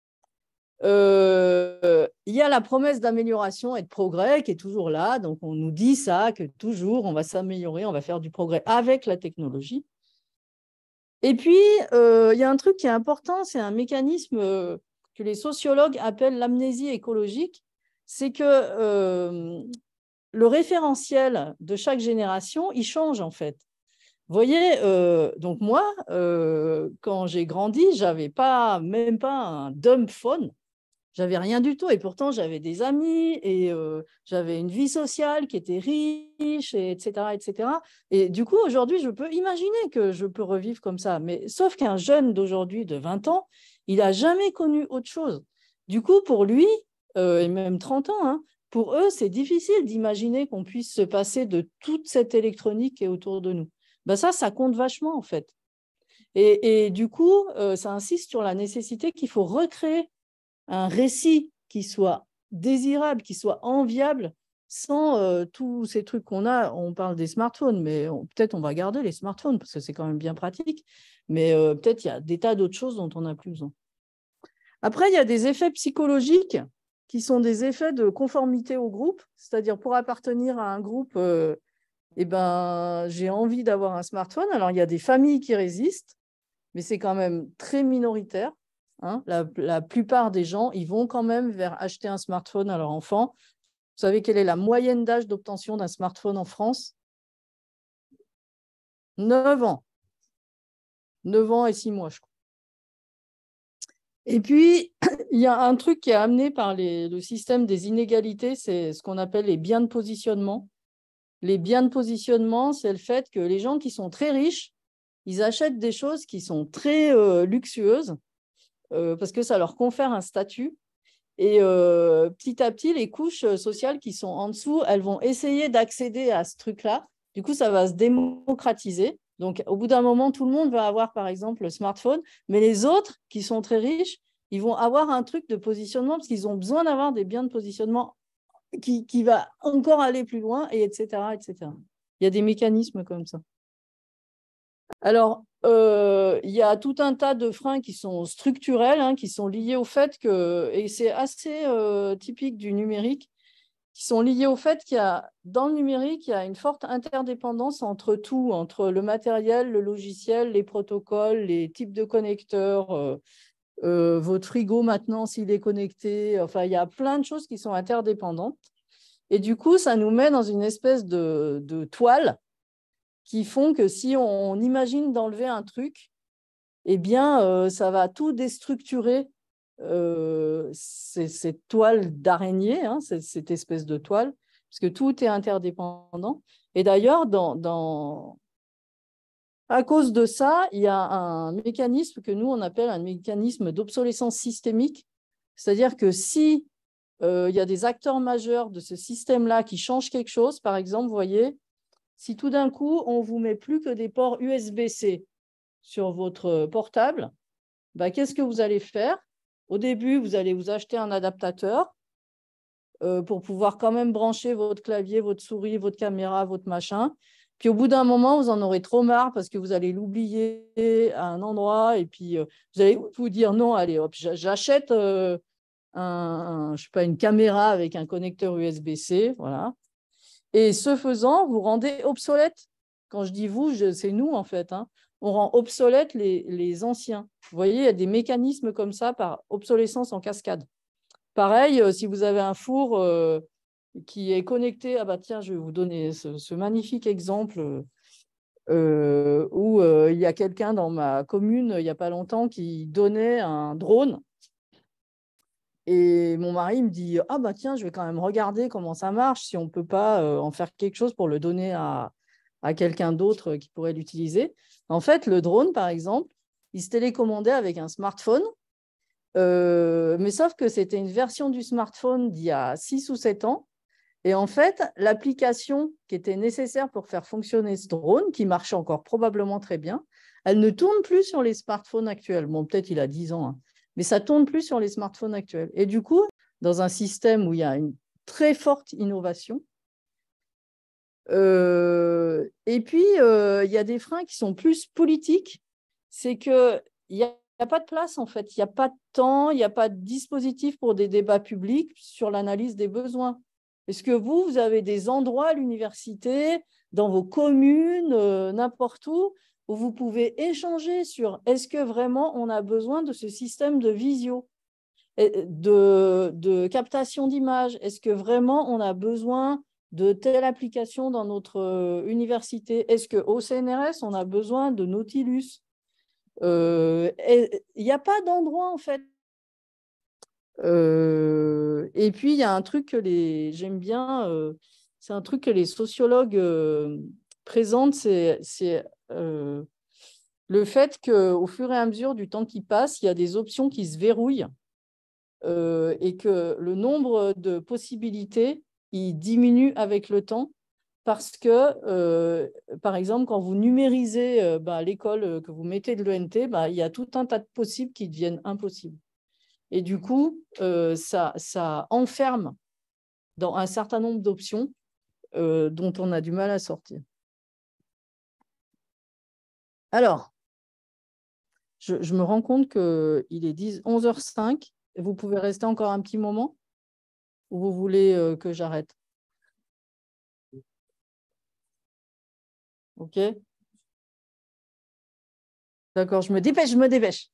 Euh, il y a la promesse d'amélioration et de progrès qui est toujours là. Donc, on nous dit ça, que toujours, on va s'améliorer, on va faire du progrès avec la technologie. Et puis, euh, il y a un truc qui est important, c'est un mécanisme euh, que les sociologues appellent l'amnésie écologique. C'est que euh, le référentiel de chaque génération, il change en fait. Vous voyez, euh, donc moi, euh, quand j'ai grandi, je n'avais pas, même pas un dumb phone. J'avais rien du tout et pourtant j'avais des amis et euh, j'avais une vie sociale qui était riche, et etc., et cetera. Et du coup, aujourd'hui, je peux imaginer que je peux revivre comme ça. Mais sauf qu'un jeune d'aujourd'hui de vingt ans, il n'a jamais connu autre chose. Du coup, pour lui, euh, et même trente ans, hein, pour eux, c'est difficile d'imaginer qu'on puisse se passer de toute cette électronique qui est autour de nous. Ben ça, ça compte vachement en fait. Et, et du coup, euh, ça insiste sur la nécessité qu'il faut recréer un récit qui soit désirable, qui soit enviable, sans euh, tous ces trucs qu'on a. On parle des smartphones, mais peut-être on va garder les smartphones parce que c'est quand même bien pratique, mais euh, peut-être il y a des tas d'autres choses dont on n'a plus besoin. Après, il y a des effets psychologiques qui sont des effets de conformité au groupe, c'est-à-dire pour appartenir à un groupe, euh, eh ben, j'ai envie d'avoir un smartphone. Alors, il y a des familles qui résistent, mais c'est quand même très minoritaire. Hein, la, la plupart des gens, ils vont quand même vers acheter un smartphone à leur enfant. Vous savez quelle est la moyenne d'âge d'obtention d'un smartphone en France? neuf ans. neuf ans et six mois, je crois. Et puis, il y a un truc qui est amené par les, le système des inégalités, c'est ce qu'on appelle les biens de positionnement. Les biens de positionnement, c'est le fait que les gens qui sont très riches, ils achètent des choses qui sont très euh, luxueuses, Euh, parce que ça leur confère un statut. Et euh, petit à petit, les couches sociales qui sont en dessous, elles vont essayer d'accéder à ce truc-là. Du coup, ça va se démocratiser. Donc, au bout d'un moment, tout le monde va avoir, par exemple, le smartphone. Mais les autres, qui sont très riches, ils vont avoir un truc de positionnement parce qu'ils ont besoin d'avoir des biens de positionnement qui, qui va encore aller plus loin, et etc., et cetera. Il y a des mécanismes comme ça. Alors, euh, il y a tout un tas de freins qui sont structurels, hein, qui sont liés au fait que, et c'est assez euh, typique du numérique, qui sont liés au fait qu'il y a, dans le numérique, il y a une forte interdépendance entre tout, entre le matériel, le logiciel, les protocoles, les types de connecteurs, euh, euh, votre frigo maintenant, s'il est connecté, enfin, il y a plein de choses qui sont interdépendantes. Et du coup, ça nous met dans une espèce de, de toile qui font que si on imagine d'enlever un truc, eh bien, euh, ça va tout déstructurer, euh, cette toile d'araignée, hein, cette, cette espèce de toile, parce que tout est interdépendant. Et d'ailleurs, dans, dans... à cause de ça, il y a un mécanisme que nous, on appelle un mécanisme d'obsolescence systémique, c'est-à-dire que si euh, il y a des acteurs majeurs de ce système-là qui changent quelque chose, par exemple, vous voyez, si tout d'un coup, on ne vous met plus que des ports U S B C sur votre portable, bah, qu'est-ce que vous allez faire? Au début, vous allez vous acheter un adaptateur euh, pour pouvoir quand même brancher votre clavier, votre souris, votre caméra, votre machin. Puis au bout d'un moment, vous en aurez trop marre parce que vous allez l'oublier à un endroit et puis euh, vous allez vous dire non, allez, hop, j'achète euh, un, un, je sais pas, une caméra avec un connecteur U S B C, voilà. Et ce faisant, vous rendez obsolète. Quand je dis vous, c'est nous en fait, hein. On rend obsolète les, les anciens. Vous voyez, il y a des mécanismes comme ça par obsolescence en cascade. Pareil, euh, si vous avez un four euh, qui est connecté, ah bah tiens, je vais vous donner ce, ce magnifique exemple euh, où euh, il y a quelqu'un dans ma commune, il n'y a pas longtemps, qui donnait un drone. Et mon mari me dit, ah bah tiens, je vais quand même regarder comment ça marche, si on ne peut pas euh, en faire quelque chose pour le donner à, à quelqu'un d'autre qui pourrait l'utiliser. En fait, le drone, par exemple, il se télécommandait avec un smartphone, euh, mais sauf que c'était une version du smartphone d'il y a six ou sept ans. Et en fait, l'application qui était nécessaire pour faire fonctionner ce drone, qui marchait encore probablement très bien, elle ne tourne plus sur les smartphones actuels. Bon, peut-être il a dix ans, hein, mais ça ne tourne plus sur les smartphones actuels. Et du coup, dans un système où il y a une très forte innovation, Euh, et puis, euh, il y a des freins qui sont plus politiques. C'est qu'il n'y a, a pas de place, en fait. Il n'y a pas de temps, il n'y a pas de dispositif pour des débats publics sur l'analyse des besoins. Est-ce que vous, vous avez des endroits à l'université, dans vos communes, euh, n'importe où, où vous pouvez échanger sur est-ce que vraiment on a besoin de ce système de visio, de, de captation d'images? Est-ce que vraiment on a besoin de telle application dans notre université? Est-ce qu'au C N R S, on a besoin de Nautilus? Euh, il n'y a pas d'endroit, en fait. Euh, et puis, il y a un truc que les... J'aime bien, euh, c'est un truc que les sociologues euh, présentent, c'est euh, le fait qu'au fur et à mesure du temps qui passe, il y a des options qui se verrouillent euh, et que le nombre de possibilités il diminue avec le temps parce que, euh, par exemple, quand vous numérisez euh, bah, l'école que vous mettez de l'E N T, bah, il y a tout un tas de possibles qui deviennent impossibles. Et du coup, euh, ça, ça enferme dans un certain nombre d'options euh, dont on a du mal à sortir. Alors, je, je me rends compte qu'il est onze heures cinq. Vous pouvez rester encore un petit moment ou vous voulez euh, que j'arrête? OK. D'accord, je me dépêche, je me dépêche.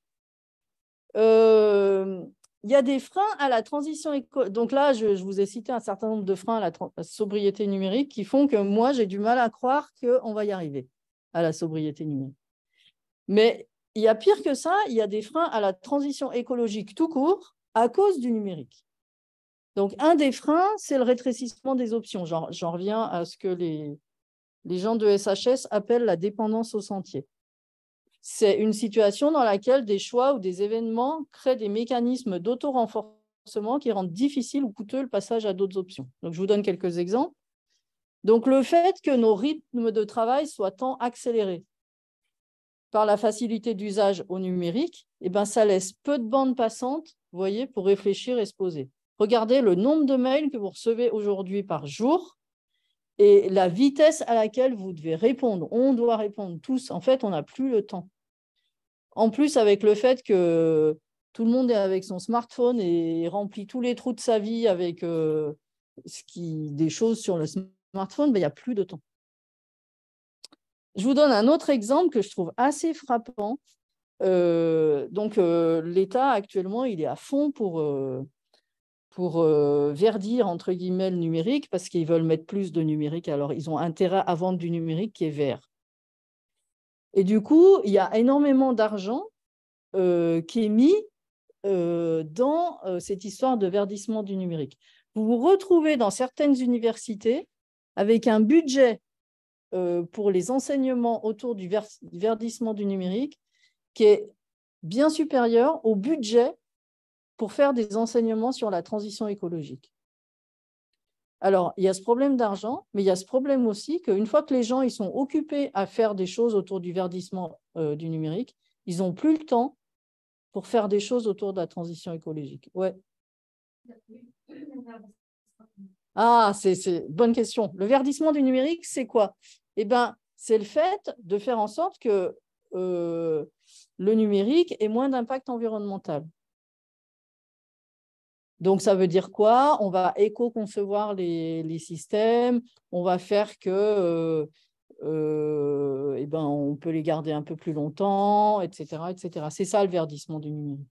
Euh, il y a des freins à la transition écologique. Donc là, je, je vous ai cité un certain nombre de freins à la, à la sobriété numérique qui font que moi, j'ai du mal à croire qu'on va y arriver à la sobriété numérique. Mais il y a pire que ça, il y a des freins à la transition écologique tout court à cause du numérique. Donc, un des freins, c'est le rétrécissement des options. J'en reviens à ce que les, les gens de S H S appellent la dépendance au sentier. C'est une situation dans laquelle des choix ou des événements créent des mécanismes d'auto-renforcement qui rendent difficile ou coûteux le passage à d'autres options. Donc, je vous donne quelques exemples. Donc, le fait que nos rythmes de travail soient tant accélérés. par la facilité d'usage au numérique, eh ben, ça laisse peu de bandes passantes, vous voyez, pour réfléchir et se poser. Regardez le nombre de mails que vous recevez aujourd'hui par jour et la vitesse à laquelle vous devez répondre. On doit répondre tous. En fait, on n'a plus le temps. En plus, avec le fait que tout le monde est avec son smartphone et remplit tous les trous de sa vie avec euh, ce qui, des choses sur le smartphone, ben, il n'y a plus de temps. Je vous donne un autre exemple que je trouve assez frappant. Euh, donc, euh, l'État, actuellement, il est à fond pour, euh, pour euh, verdir, entre guillemets, le numérique parce qu'ils veulent mettre plus de numérique. Alors, ils ont intérêt à vendre du numérique qui est vert. Et du coup, il y a énormément d'argent euh, qui est mis euh, dans euh, cette histoire de verdissement du numérique. Vous vous retrouvez dans certaines universités avec un budget euh, pour les enseignements autour du ver verdissement du numérique qui est bien supérieur au budget pour faire des enseignements sur la transition écologique. Alors, il y a ce problème d'argent, mais il y a ce problème aussi qu'une fois que les gens ils sont occupés à faire des choses autour du verdissement euh, du numérique, ils n'ont plus le temps pour faire des choses autour de la transition écologique. Ouais. Ah, c'est bonne question. Le verdissement du numérique, c'est quoi? Eh bien, c'est le fait de faire en sorte que euh, le numérique ait moins d'impact environnemental. Donc, ça veut dire quoi? On va éco-concevoir les, les systèmes, on va faire que euh, euh, eh ben, on peut les garder un peu plus longtemps, et cetera, et cetera. C'est ça le verdissement du numérique.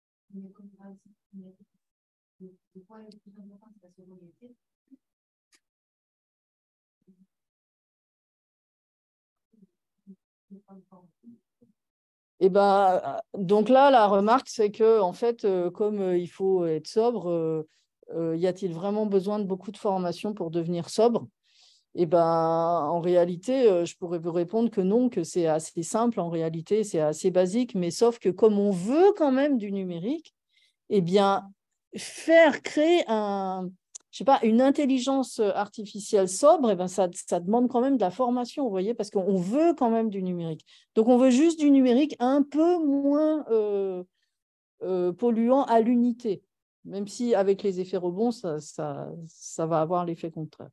Et ben, donc là, la remarque, c'est que en fait, euh, comme euh, il faut être sobre, euh, euh, y a-t-il vraiment besoin de beaucoup de formation pour devenir sobre? Et ben, en réalité, euh, je pourrais vous répondre que non, que c'est assez simple. En réalité, c'est assez basique, mais sauf que comme on veut quand même du numérique, eh bien, faire créer un, je sais pas, une intelligence artificielle sobre, eh ben, ça, ça demande quand même de la formation, vous voyez, parce qu'on veut quand même du numérique. Donc, on veut juste du numérique un peu moins euh, euh, polluant à l'unité, même si avec les effets rebonds, ça, ça, ça va avoir l'effet contraire.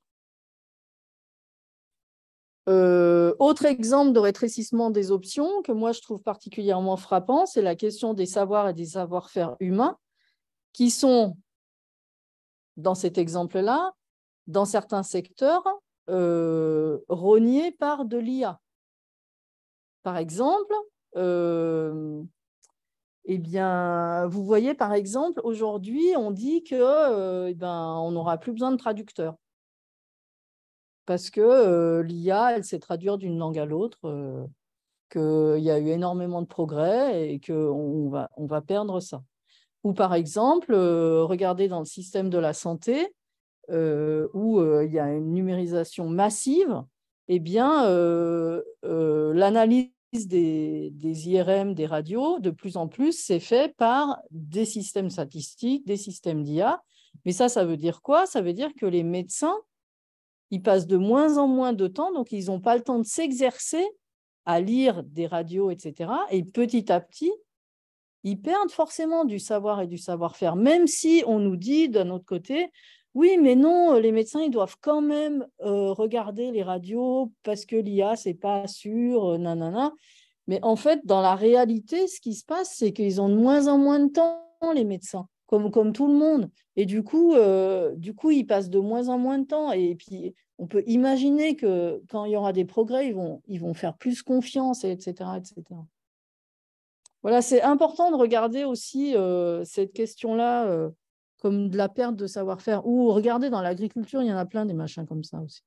Euh, autre exemple de rétrécissement des options que moi je trouve particulièrement frappant, c'est la question des savoirs et des savoir-faire humains qui sont, dans cet exemple-là, dans certains secteurs, euh, rognés par de l'I A. Par exemple, euh, eh bien, vous voyez, par exemple, aujourd'hui, on dit qu'on euh, eh ben, on n'aura plus besoin de traducteurs. Parce que euh, l'I A, elle sait traduire d'une langue à l'autre, euh, qu'il y a eu énormément de progrès et qu'on va, on va perdre ça. Ou par exemple, euh, regardez dans le système de la santé, euh, où euh, il y a une numérisation massive, eh bien, euh, euh, l'analyse des, des I R M, des radios, de plus en plus, c'est fait par des systèmes statistiques, des systèmes d'I A. Mais ça, ça veut dire quoi? Ça veut dire que les médecins, ils passent de moins en moins de temps, donc ils n'ont pas le temps de s'exercer à lire des radios, et cetera. Et petit à petit, ils perdent forcément du savoir et du savoir-faire, même si on nous dit d'un autre côté, oui, mais non, les médecins, ils doivent quand même euh, regarder les radios parce que l'I A, c'est pas sûr, euh, nanana. Mais en fait, dans la réalité, ce qui se passe, c'est qu'ils ont de moins en moins de temps, les médecins, comme, comme tout le monde. Et du coup, euh, du coup, ils passent de moins en moins de temps. Et puis, on peut imaginer que quand il y aura des progrès, ils vont, ils vont faire plus confiance, et cetera, et cetera. Voilà, c'est important de regarder aussi euh, cette question-là euh, comme de la perte de savoir-faire. Ou regardez, dans l'agriculture, il y en a plein des machins comme ça aussi.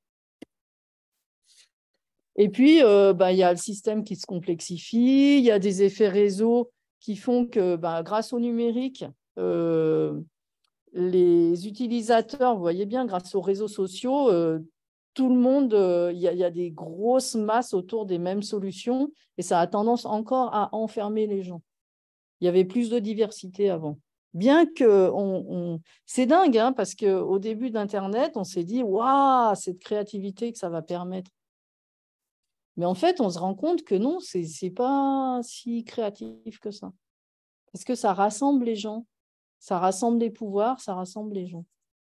Et puis, euh, bah, il y a le système qui se complexifie, il y a des effets réseau qui font que bah, grâce au numérique, euh, les utilisateurs, vous voyez bien, grâce aux réseaux sociaux, euh, tout le monde, euh, il y a, il y a des grosses masses autour des mêmes solutions et ça a tendance encore à enfermer les gens. Il y avait plus de diversité avant. Bien que, on, on... c'est dingue, hein, parce qu'au début d'Internet, on s'est dit, waouh, cette créativité que ça va permettre. Mais en fait, on se rend compte que non, ce n'est pas si créatif que ça. Parce que ça rassemble les gens, ça rassemble les pouvoirs, ça rassemble les gens.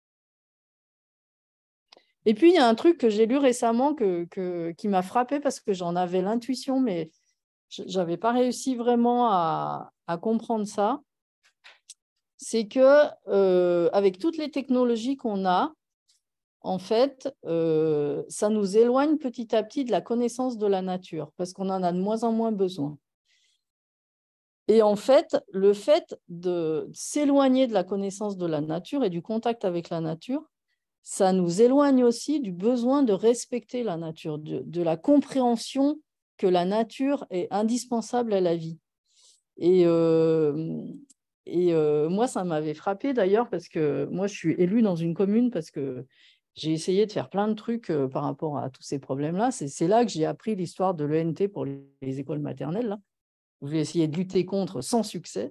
Et puis, il y a un truc que j'ai lu récemment que, que, qui m'a frappée parce que j'en avais l'intuition, mais je n'avais pas réussi vraiment à, à comprendre ça. C'est que euh, avec toutes les technologies qu'on a, en fait, euh, ça nous éloigne petit à petit de la connaissance de la nature parce qu'on en a de moins en moins besoin. Et en fait, le fait de s'éloigner de la connaissance de la nature et du contact avec la nature, ça nous éloigne aussi du besoin de respecter la nature, de, de la compréhension que la nature est indispensable à la vie. Et, euh, et euh, moi, ça m'avait frappée d'ailleurs parce que moi, je suis élue dans une commune parce que j'ai essayé de faire plein de trucs euh, par rapport à tous ces problèmes-là. C'est là que j'ai appris l'histoire de l'E N T pour les, les écoles maternelles, là, où j'ai essayé de lutter contre sans succès.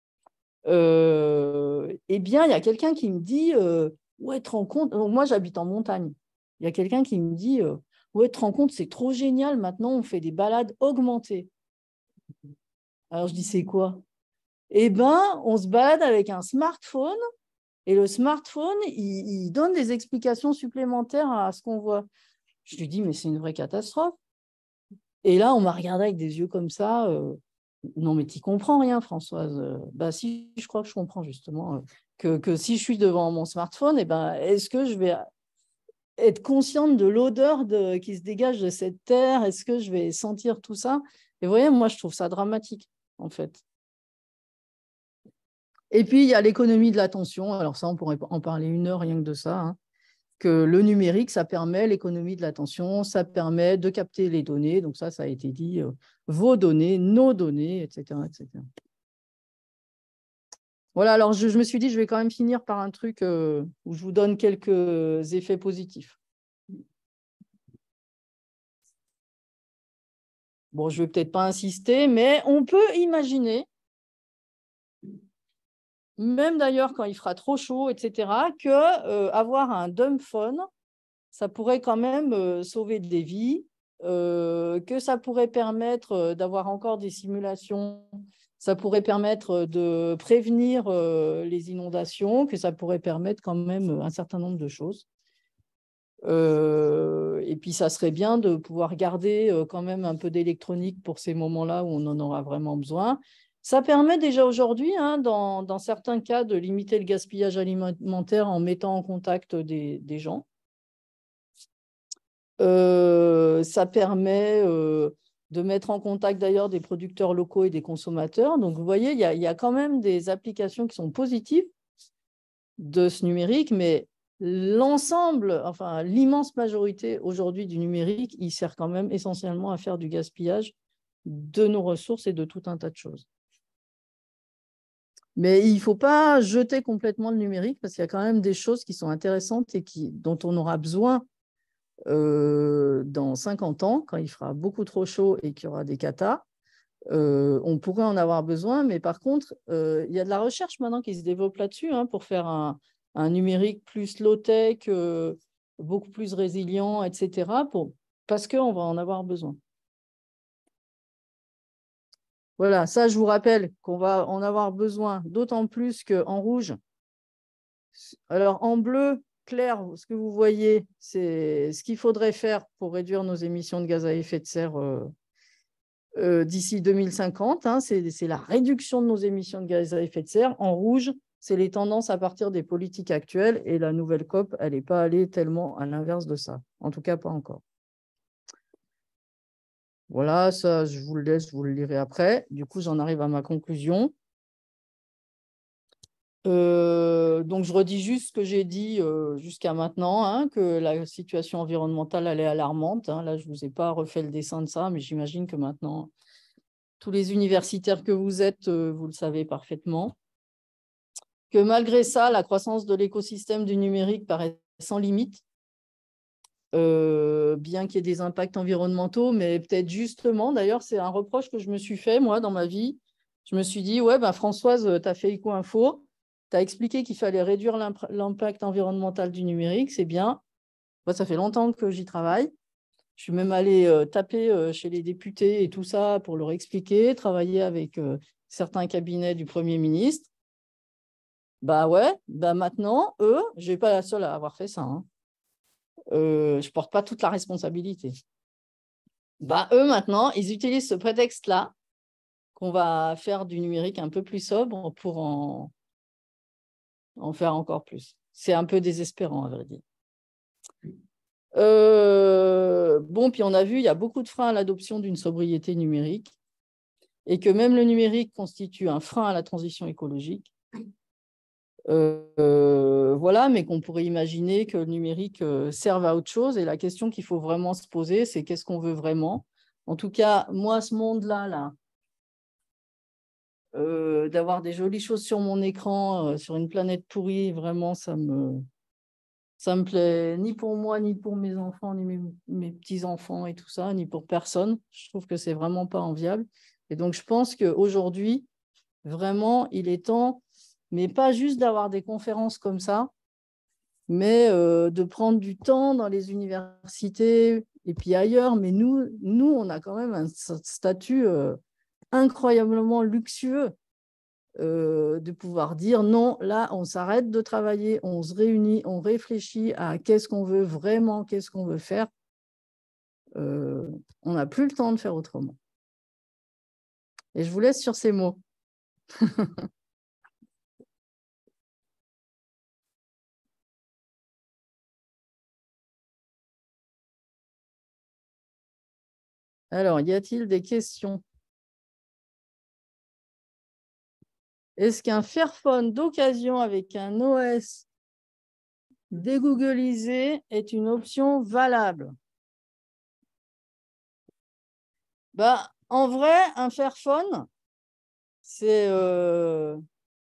Euh, eh bien, il y a quelqu'un qui me dit... Euh, ouais, te rends compte, moi j'habite en montagne, il y a quelqu'un qui me dit, euh, ouais, te rends compte, c'est trop génial, maintenant on fait des balades augmentées. Alors je dis, c'est quoi? Eh bien, on se balade avec un smartphone, et le smartphone, il, il donne des explications supplémentaires à ce qu'on voit. Je lui dis, mais c'est une vraie catastrophe. Et là, on m'a regardé avec des yeux comme ça, euh, non mais tu n'y comprends rien, Françoise. Euh, bah si, je crois que je comprends justement. Euh, Que, que si je suis devant mon smartphone, eh ben, est-ce que je vais être consciente de l'odeur de, qui se dégage de cette terre? Est-ce que je vais sentir tout ça? Et vous voyez, moi, je trouve ça dramatique, en fait. Et puis, il y a l'économie de l'attention. Alors ça, on pourrait en parler une heure rien que de ça. Hein. Que le numérique, ça permet l'économie de l'attention, ça permet de capter les données. Donc ça, ça a été dit, euh, vos données, nos données, et cetera, et cetera. Voilà, alors je, je me suis dit, je vais quand même finir par un truc euh, où je vous donne quelques effets positifs. Bon, je ne vais peut-être pas insister, mais on peut imaginer, même d'ailleurs quand il fera trop chaud, et cetera, qu'avoir euh, un dumb phone, ça pourrait quand même euh, sauver des vies, euh, que ça pourrait permettre d'avoir encore des simulations. Ça pourrait permettre de prévenir euh, les inondations, que ça pourrait permettre quand même un certain nombre de choses. Euh, et puis, ça serait bien de pouvoir garder euh, quand même un peu d'électronique pour ces moments-là où on en aura vraiment besoin. Ça permet déjà aujourd'hui, hein, dans, dans certains cas, de limiter le gaspillage alimentaire en mettant en contact des, des gens. Euh, ça permet... Euh, de mettre en contact d'ailleurs des producteurs locaux et des consommateurs. Donc, vous voyez, il y a, il y a quand même des applications qui sont positives de ce numérique, mais l'ensemble, enfin l'immense majorité aujourd'hui du numérique, il sert quand même essentiellement à faire du gaspillage de nos ressources et de tout un tas de choses. Mais il ne faut pas jeter complètement le numérique parce qu'il y a quand même des choses qui sont intéressantes et qui, dont on aura besoin Euh, dans cinquante ans, quand il fera beaucoup trop chaud et qu'il y aura des catas, euh, on pourrait en avoir besoin, mais par contre, euh, il y a de la recherche maintenant qui se développe là-dessus hein, pour faire un, un numérique plus low-tech, euh, beaucoup plus résilient, et cetera, pour, parce qu'on va en avoir besoin. Voilà, ça, je vous rappelle qu'on va en avoir besoin, d'autant plus qu'en rouge. Alors, en bleu, clair, ce que vous voyez, c'est ce qu'il faudrait faire pour réduire nos émissions de gaz à effet de serre euh, euh, d'ici deux mille cinquante. Hein, c'est la réduction de nos émissions de gaz à effet de serre. En rouge, c'est les tendances à partir des politiques actuelles. Et la nouvelle COP, elle n'est pas allée tellement à l'inverse de ça. En tout cas, pas encore. Voilà, ça, je vous le laisse, vous le lirez après. Du coup, j'en arrive à ma conclusion. Euh, donc, je redis juste ce que j'ai dit euh, jusqu'à maintenant, hein, que la situation environnementale, elle est alarmante. Hein. Là, je ne vous ai pas refait le dessin de ça, mais j'imagine que maintenant, tous les universitaires que vous êtes, euh, vous le savez parfaitement. Que malgré ça, la croissance de l'écosystème du numérique paraît sans limite, euh, bien qu'il y ait des impacts environnementaux, mais peut-être justement, d'ailleurs, c'est un reproche que je me suis fait, moi, dans ma vie. Je me suis dit, ouais, ben, Françoise, tu as fait Eco-Info. Tu as expliqué qu'il fallait réduire l'impact environnemental du numérique, c'est bien. Moi, ça fait longtemps que j'y travaille. Je suis même allée euh, taper euh, chez les députés et tout ça pour leur expliquer, travailler avec euh, certains cabinets du Premier ministre. Bah ouais, bah maintenant, eux, je ne vais pas la seule à avoir fait ça. Hein. Euh, je ne porte pas toute la responsabilité. Bah, eux, maintenant, ils utilisent ce prétexte-là qu'on va faire du numérique un peu plus sobre pour en, en faire encore plus. C'est un peu désespérant, à vrai dire. Euh, bon, puis on a vu, il y a beaucoup de freins à l'adoption d'une sobriété numérique et que même le numérique constitue un frein à la transition écologique. Euh, euh, voilà, mais qu'on pourrait imaginer que le numérique euh, serve à autre chose. Et la question qu'il faut vraiment se poser, c'est qu'est-ce qu'on veut vraiment? En tout cas, moi, ce monde-là, là, euh, d'avoir des jolies choses sur mon écran, euh, sur une planète pourrie, vraiment, ça me, ça me plaît ni pour moi, ni pour mes enfants, ni mes, mes petits-enfants et tout ça, ni pour personne. Je trouve que c'est vraiment pas enviable. Et donc, je pense qu'aujourd'hui, vraiment, il est temps, mais pas juste d'avoir des conférences comme ça, mais euh, de prendre du temps dans les universités et puis ailleurs. Mais nous, nous on a quand même un statut euh, incroyablement luxueux euh, de pouvoir dire non, là, on s'arrête de travailler, on se réunit, on réfléchit à qu'est-ce qu'on veut vraiment, qu'est-ce qu'on veut faire. Euh, on n'a plus le temps de faire autrement. Et je vous laisse sur ces mots. Alors, y a-t-il des questions? Est-ce qu'un Fairphone d'occasion avec un O S dégooglisé est une option valable? Bah, en vrai, un Fairphone, c'est... Euh...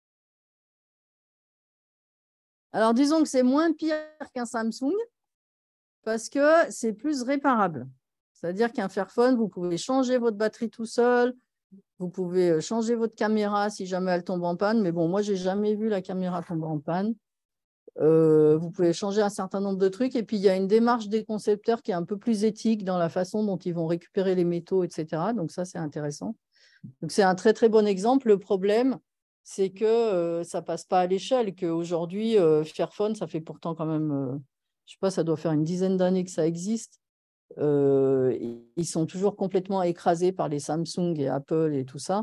Alors, disons que c'est moins pire qu'un Samsung parce que c'est plus réparable. C'est-à-dire qu'un Fairphone, vous pouvez changer votre batterie tout seul, vous pouvez changer votre caméra si jamais elle tombe en panne. Mais bon, moi, je n'ai jamais vu la caméra tomber en panne. Euh, vous pouvez changer un certain nombre de trucs. Et puis, il y a une démarche des concepteurs qui est un peu plus éthique dans la façon dont ils vont récupérer les métaux, et cetera. Donc, ça, c'est intéressant. Donc, c'est un très, très bon exemple. Le problème, c'est que euh, ça ne passe pas à l'échelle, qu'aujourd'hui, euh, Fairphone, ça fait pourtant quand même, euh, je ne sais pas, ça doit faire une dizaine d'années que ça existe. Euh, ils sont toujours complètement écrasés par les Samsung et Apple et tout ça.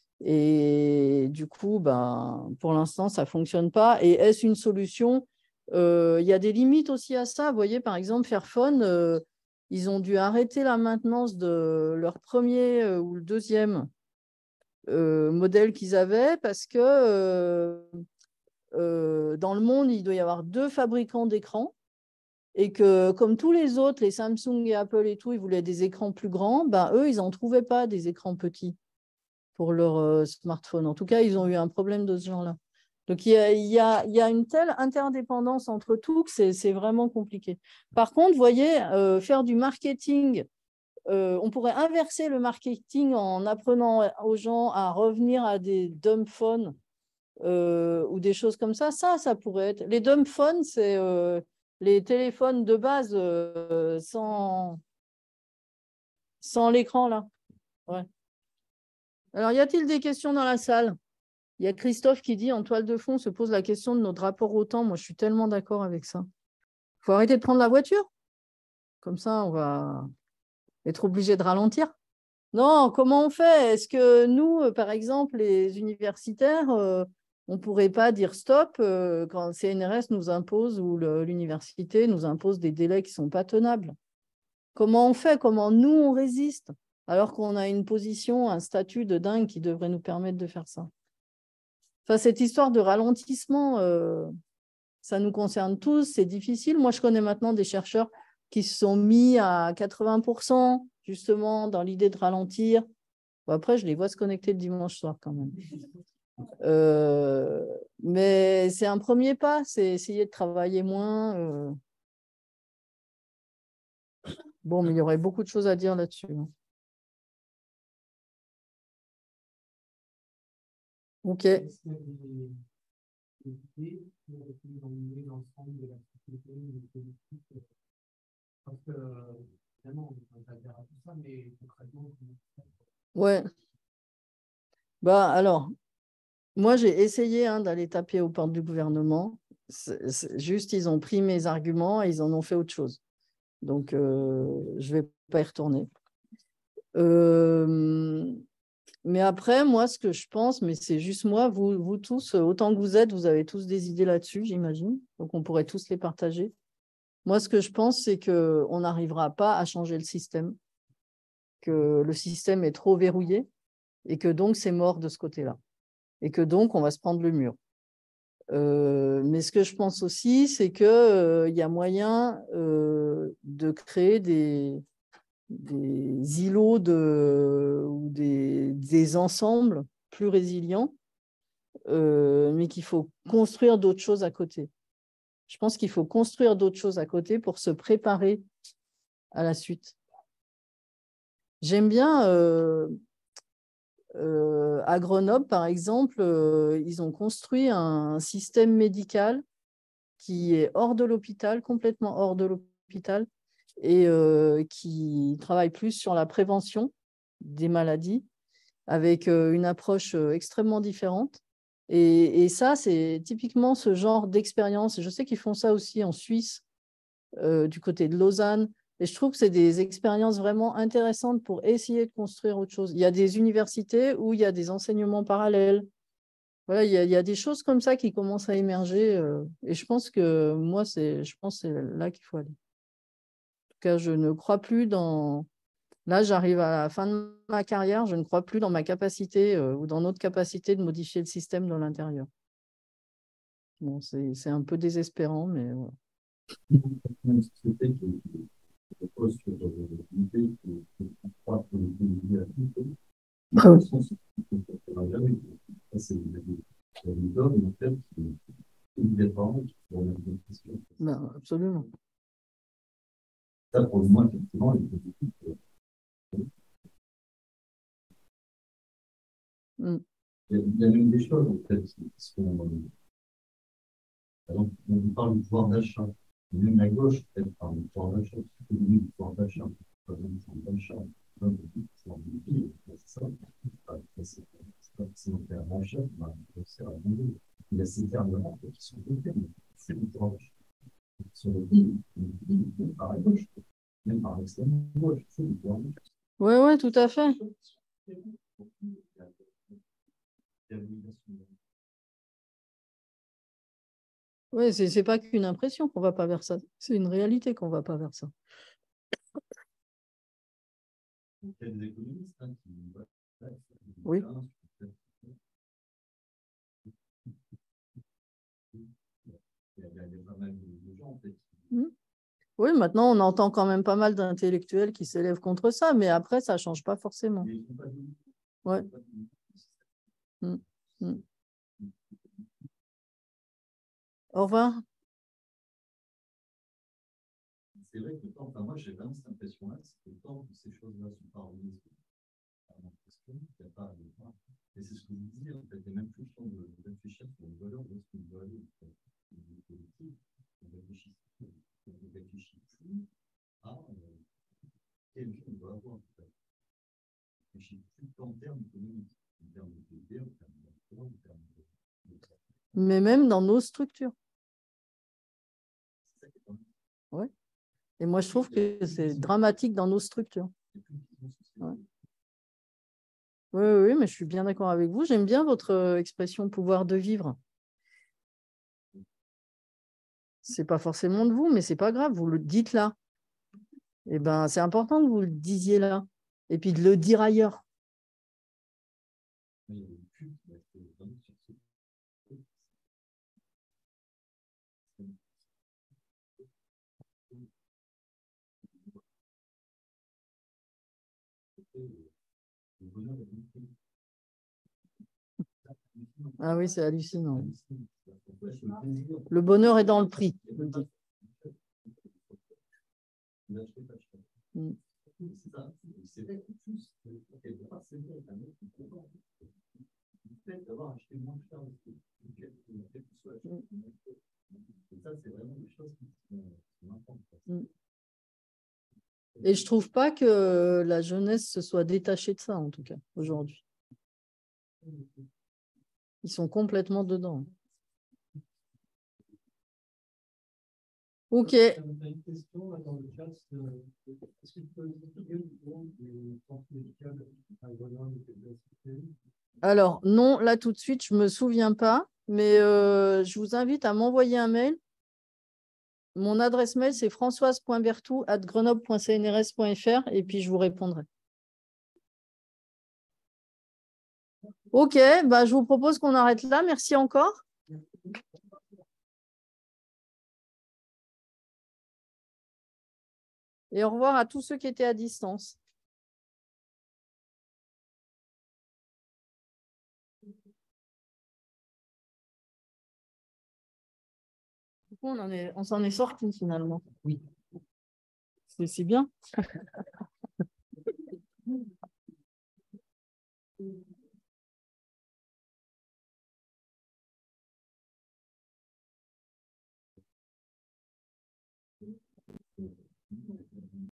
Et du coup, ben, pour l'instant, ça ne fonctionne pas. Et est-ce une solution? euh, Il y a des limites aussi à ça. Vous voyez, par exemple, Fairphone, euh, ils ont dû arrêter la maintenance de leur premier euh, ou le deuxième euh, modèle qu'ils avaient parce que euh, euh, dans le monde, il doit y avoir deux fabricants d'écrans. Et que, comme tous les autres, les Samsung et Apple et tout, ils voulaient des écrans plus grands, ben, eux, ils n'en trouvaient pas des écrans petits pour leur euh, smartphone. En tout cas, ils ont eu un problème de ce genre-là. Donc, il y a, il y a, il y a une telle interdépendance entre tout que c'est, c'est vraiment compliqué. Par contre, vous voyez, euh, faire du marketing, euh, on pourrait inverser le marketing en apprenant aux gens à revenir à des dumb phones euh, ou des choses comme ça. Ça, ça pourrait être... Les dumb phones, c'est... Euh, les téléphones de base euh, sans, sans l'écran, là. Ouais. Alors, y a-t-il des questions dans la salle? Il y a Christophe qui dit, en toile de fond, se pose la question de notre rapport au temps. Moi, je suis tellement d'accord avec ça. Il faut arrêter de prendre la voiture. Comme ça, on va être obligé de ralentir. Non, comment on fait? Est-ce que nous, par exemple, les universitaires, euh, on ne pourrait pas dire stop euh, quand le C N R S nous impose ou l'université nous impose des délais qui ne sont pas tenables? Comment on fait? Comment nous, on résiste? Alors qu'on a une position, un statut de dingue qui devrait nous permettre de faire ça. Enfin, cette histoire de ralentissement, euh, ça nous concerne tous, c'est difficile. Moi, je connais maintenant des chercheurs qui se sont mis à quatre-vingts pour cent, justement, dans l'idée de ralentir. Bon, après, je les vois se connecter le dimanche soir quand même. Euh, mais c'est un premier pas, c'est essayer de travailler moins. Euh... Bon, mais il y aurait beaucoup de choses à dire là-dessus. Ok. Est-ce qu'il y a des des idées pour essayer d'emmener l'ensemble de la société, des politiques? Parce que Évidemment, on peut adhérer à tout ça, mais concrètement, Ouais. Bah, alors, moi, j'ai essayé hein, d'aller taper aux portes du gouvernement. C'est- c'est juste, ils ont pris mes arguments et ils en ont fait autre chose. Donc, euh, je ne vais pas y retourner. Euh, mais après, moi, ce que je pense, mais c'est juste moi, vous, vous tous, autant que vous êtes, vous avez tous des idées là-dessus, j'imagine. Donc, on pourrait tous les partager. Moi, ce que je pense, c'est qu'on n'arrivera pas à changer le système, que le système est trop verrouillé et que donc, c'est mort de ce côté-là. Et que donc, on va se prendre le mur. Euh, mais ce que je pense aussi, c'est qu'il euh, y a moyen euh, de créer des, des îlots de, ou des, des ensembles plus résilients, euh, mais qu'il faut construire d'autres choses à côté. Je pense qu'il faut construire d'autres choses à côté pour se préparer à la suite. J'aime bien, euh, euh, à Grenoble, par exemple, euh, ils ont construit un système médical qui est hors de l'hôpital, complètement hors de l'hôpital, et euh, qui travaille plus sur la prévention des maladies, avec euh, une approche euh, extrêmement différente. Et, et ça, c'est typiquement ce genre d'expérience. Je sais qu'ils font ça aussi en Suisse, euh, du côté de Lausanne. Et je trouve que c'est des expériences vraiment intéressantes pour essayer de construire autre chose. Il y a des universités où il y a des enseignements parallèles. Voilà, il y a, il y a des choses comme ça qui commencent à émerger. euh, et je pense que moi, c'est, je pense que c'est là qu'il faut aller. En tout cas, je ne crois plus dans... Là, j'arrive à la fin de ma carrière, je ne crois plus dans ma capacité euh, ou dans notre capacité de modifier le système dans l'intérieur. Bon, c'est c'est un peu désespérant, mais voilà. Une société qui repose sur l'idée que croire que le pays a tout, mais Ah de oui. toute façon, ce qui ne fera jamais. Ça, c'est une méthode, en fait, qui est obligatoirement qui faut remettre en question. Ben, absolument. Ça, pour moi, effectivement, les politiques, euh, Mm. il y, a, il y a même des choses, en fait, qui sont. Euh, par exemple, on vous parle du pouvoir d'achat. Même la gauche, peut-être, parle du pouvoir d'achat. C'est du pouvoir d'achat. Par exemple, le pouvoir d'achat. C'est un pays, c'est ça. C'est pas forcément faire un achat, c'est un monde. Il y a ces termes-là qui sont bloqués. C'est du pouvoir d'achat. Sur le pays, par la gauche, même par l'extrême gauche, c'est du pouvoir d'achat. Oui, oui, tout à fait. Oui, c'est c'est pas qu'une impression qu'on ne va pas vers ça. C'est une réalité qu'on ne va pas vers ça. Il y a des économistes hein, qui. Oui. Il y a, il y a pas mal de gens, en fait. Mm. Oui, maintenant, on entend quand même pas mal d'intellectuels qui s'élèvent contre ça, mais après, ça ne change pas forcément. Ouais. Mm. Mm. Au revoir. C'est vrai que tant, enfin, moi, j'ai vraiment cette impression-là, c'est que tant que ces choses-là sont pas remises en question, il n'y a pas de. Et c'est ce que vous disiez, en fait, il n'y a même plus le temps de réfléchir sur les valeurs de ce qu'on doit aller. On réfléchit, on réfléchit plus à euh, quelle vie on doit avoir. En fait. On réfléchit plus en termes économiques, en termes de P I B, en termes d'emploi, en termes de. Mais même dans nos structures. C'est ça qui est pas mal. Ouais. Et moi, je trouve que c'est dramatique dans nos structures. Ouais. Oui, oui, mais je suis bien d'accord avec vous. J'aime bien votre expression pouvoir de vivre. Ce n'est pas forcément de vous, mais ce n'est pas grave, vous le dites là. Eh ben, c'est important que vous le disiez là. Et puis de le dire ailleurs. Ah oui, c'est hallucinant. Le bonheur est dans le prix. Mm. C'est ça, c'est vrai que tous, quelque part, c'est vrai, le fait d'avoir acheté moins cher de ce que tu sois acheté. Et ça, c'est vraiment des choses qui sont importantes. Et je ne trouve pas que la jeunesse se soit détachée de ça, en tout cas, aujourd'hui. Ils sont complètement dedans. OK. Une question là, dans le chat. Est-ce que tu peux expliquer le nom du centre médical à Grenoble et de la cité? Alors, non, là, tout de suite, je ne me souviens pas, mais euh, je vous invite à m'envoyer un mail. Mon adresse mail, c'est françoise point bertou arobase grenoble point c n r s point f r et puis je vous répondrai. OK, bah, je vous propose qu'on arrête là. Merci encore. Et au revoir à tous ceux qui étaient à distance. Du coup, on en est, on s'en est sorti finalement. Oui. C'est bien.